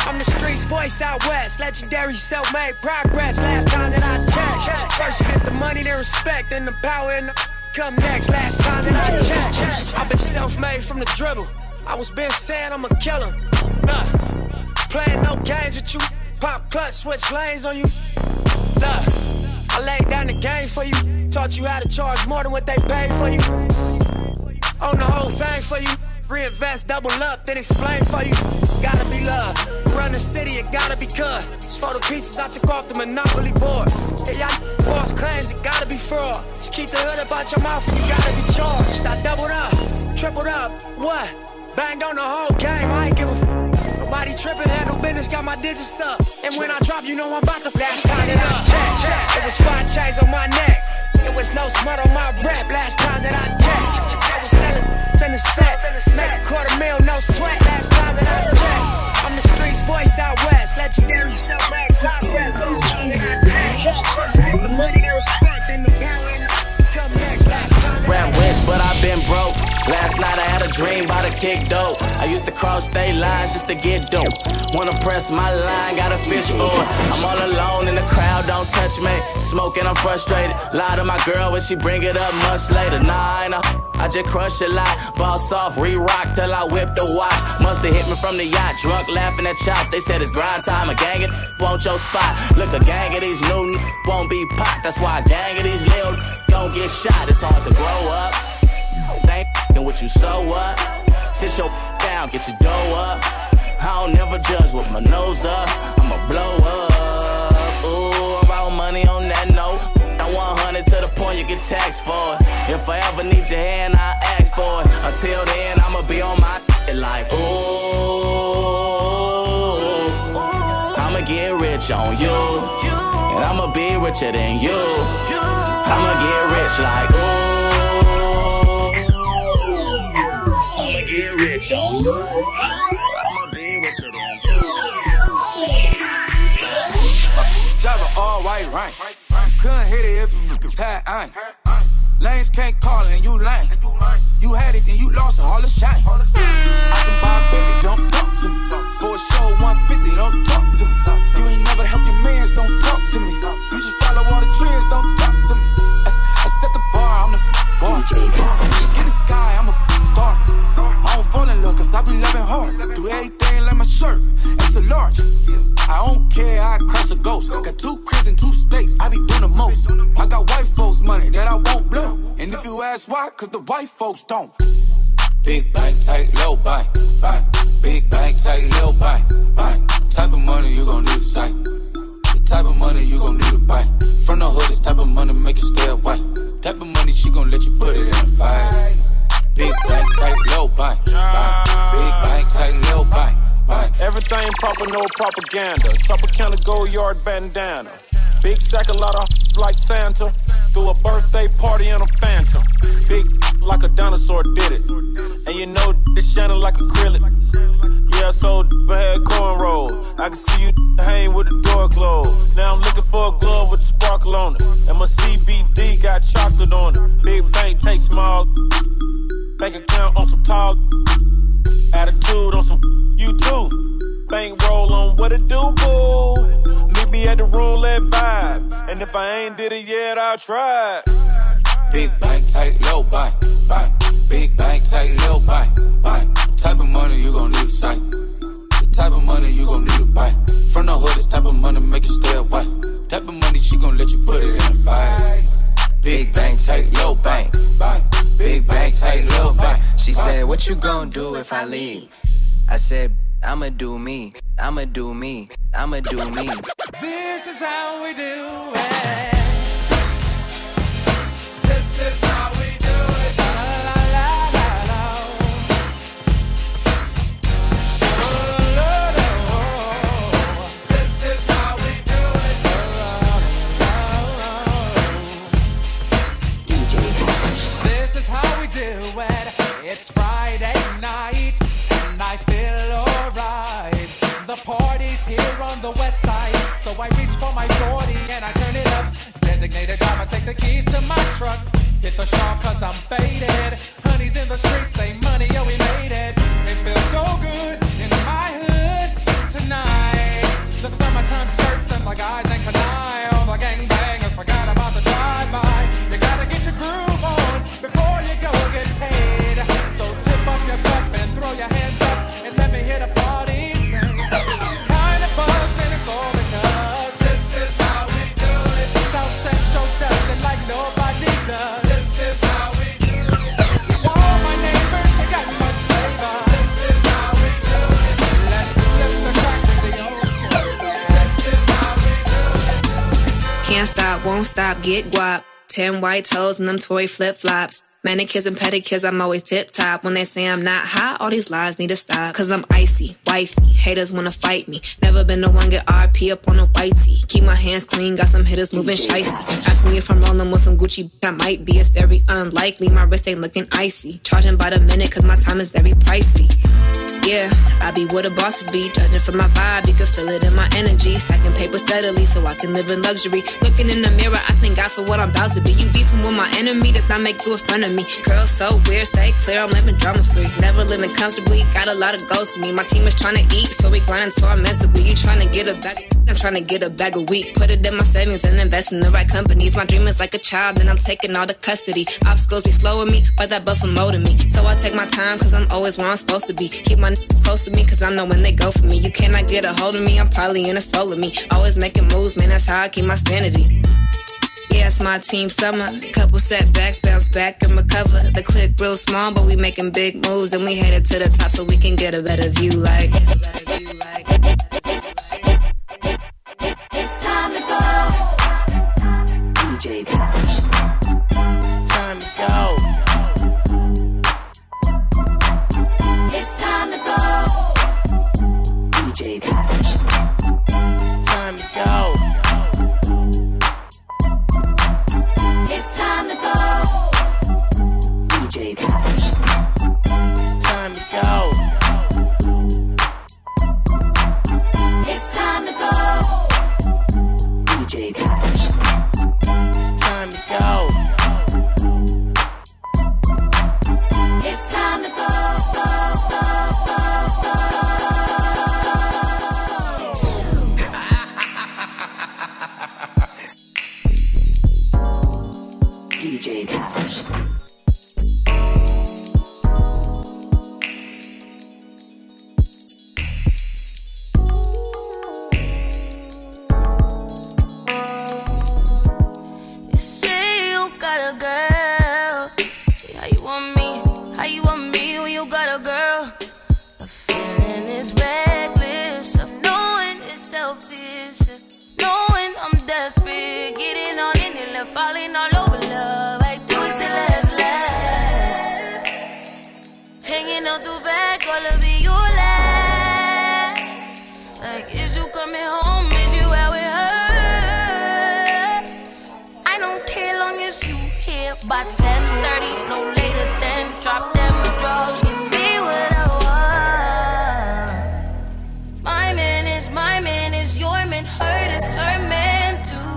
I'm the streets voice out west, legendary self-made progress. Last time that I checked, first you get the money, then respect, then the power and the come next. Last time that I checked, I've been self-made from the dribble. I was been saying I'ma kill him. Nah, playing no games with you. Pop clutch, switch lanes on you. Nah, I laid down the game for you. Taught you how to charge more than what they paid for you. Own the whole thing for you. Reinvest, double up, then explain for you. Gotta be love. Run the city, it gotta be cuz. It's for the pieces I took off the Monopoly board. Yeah, y'all boss claims, it gotta be fraud. Just keep the hood about your mouth and you gotta be charged. I doubled up, tripled up, what? Banged on the whole game, I ain't give a f. Nobody tripping, handle business, got my digits up. And when I drop, you know I'm about to last time that I checked, check. It was five chains on my neck. It was no smut on my rap last time that I checked. I was selling in the set. Make a quarter mil, no sweat last time that I checked. I'm the streets voice out west. Legendary self-made progress last time that I checked. Just get the money and respect and the power and come next last time. Rap rich, but I've been broke. Last night I had a dream about a kick dope. I used to cross state lines just to get dope. Wanna press my line, got a fish for it. I'm all alone in the crowd, don't touch me. Smoking, I'm frustrated. Lie to my girl when she bring it up much later. Nah, I ain't a I just crush a lot. Boss off, re-rock till I whip the watch. Musta hit me from the yacht, drunk laughing at chop. They said it's grind time, a gang it want your spot. Look, a gang of these new won't be popped. That's why a gang of these little don't get shot. It's hard to grow up. They ain't what you sow up. Sit your down, get your dough up. I don't never judge with my nose up. I'ma blow up. Ooh, I'm out money on that note. I one hundred to the point you get taxed for it. If I ever need your hand, I'll ask for it. Until then, I'ma be on my shit like, ooh, I'ma get rich on you. And I'ma be richer than you. I'ma get rich like, ooh, I'ma get rich on you. I'ma be richer than you. Driver all white, right? Couldn't hit it if you could tie, I ain't. Lanes can't call it and you lame. You had it and you lost it, all the shine. I can buy a Billy, don't talk to me. For a show one fifty, don't talk to me. You ain't never help your mans, don't talk to me. You just follow all the trends, don't talk to me. I set the bar, I'm the bar. In the sky, I'm a star. I don't fall in love cause I be loving hard. Do everything like my shirt, it's a large. I don't care, I crush a ghost. Got two cribs and two states, I be doing the most. I got white folks money that I won't blow. And if you ask why, cause the white folks don't. Big bank, tight, low bank, bank. Big bank, tight, little bank, bank. Type of money you gon' need to sight. The type of money you gon' need to buy. From the hood, this type of money make you stay away. Type of money she gon' let you put it in a fight. Big bank, tight, low bank, bank. Big bank, tight, little bank. Everything proper, no propaganda. Tropicana gold yard bandana. Big sack, a lot of like Santa. Threw a birthday party in a phantom. Big like a dinosaur did it. And you know it's shining like acrylic. Yeah, so I had cornrows. I can see you hang with the door closed. Now I'm looking for a glove with a sparkle on it. And my C B D got chocolate on it. Big bank, take small. Bank account on some tall. Attitude on some you too. Bank roll on what it do, boo. Meet me at the roulette vibe. And if I ain't did it yet, I'll try. Big bank, tight, low bank, bank. Big bank, tight, little bank, bank. Type of money you gon' need to sight. The type of money you gon' need to buy. From the hood, this type of money make you stay away. Type of money she gon' let you put it in a fight. Big bank, tight, low bank, bank. Big bank, tight, little bank. She said, what you gon' do if I leave? I said, I'ma do me, I'ma do me, I'ma do me. This is how we do it. This is how we do it. La la la la la. This is how we do it. D J Cash. This is how we do it. It's Friday night. I feel alright. The party's here on the west side. So I reach for my forty and I turn it up. Designated driver, take the keys to my truck. Hit the shop cause I'm faded. Honey's in the streets, say money, yo, we made it. It feels so good in my hood tonight. Can't stop, won't stop, get guap. Ten white toes and them Tory flip-flops. Manicures and pedicures, I'm always tip-top. When they say I'm not hot, all these lies need to stop. Cause I'm icy, wifey, haters wanna fight me. Never been the one get R P up on a whitey. Keep my hands clean, got some hitters moving shiesty. Ask me if I'm rolling with some Gucci, I might be. It's very unlikely, my wrist ain't looking icy. Charging by the minute cause my time is very pricey. Yeah, I be where the bosses be. Judging from my vibe, you can feel it in my energy. Stacking paper steadily so I can live in luxury. Looking in the mirror, I thank God for what I'm about to be. You beefing with my enemy, does not make you a friend of me. Girl, so weird, stay clear, I'm living drama free. Never living comfortably, got a lot of goals for me. My team is trying to eat, so we grinding so I'm mentally. You trying to get a bag, I'm trying to get a bag a week. Put it in my savings and invest in the right companies. My dream is like a child, and I'm taking all the custody. Obstacles be slowing me, but that buffer molding me. So I take my time, cause I'm always where I'm supposed to be. Keep my close to me, cause I know when they go for me. You cannot get a hold of me, I'm probably in a soul of me. Always making moves, man, that's how I keep my sanity. Yeah, it's my team summer. Couple setbacks, bounce back and recover. The clip real small, but we making big moves. And we headed to the top so we can get a better view like. It's time to go. D J Cash. It's time to go. It's time to go. D J Cash. It's time to go. It's time to go. D J Cash. It's time to go. It's time to go. D J Cash. It's time to go. It's time to go. D J Cash. You say you got a girl. How you want me? How you want me when you got a girl? The feeling is reckless of knowing it's selfish, knowing I'm desperate, getting on in it, love, falling all over love. I do it till last, last. Hanging out the back, all of it you last. Like, is you coming home? Is you out with her? I don't care long as you here by ten thirty, no later than drop them the drugs. Give me what I want. My man is my man is your man, her is her man too.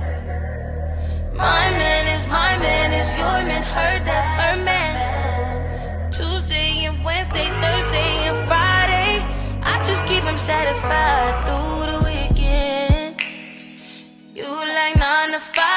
My man is my man is your man, her that's her man. Tuesday and Wednesday, Thursday and Friday, I just keep him satisfied through the weekend. You like nine to five.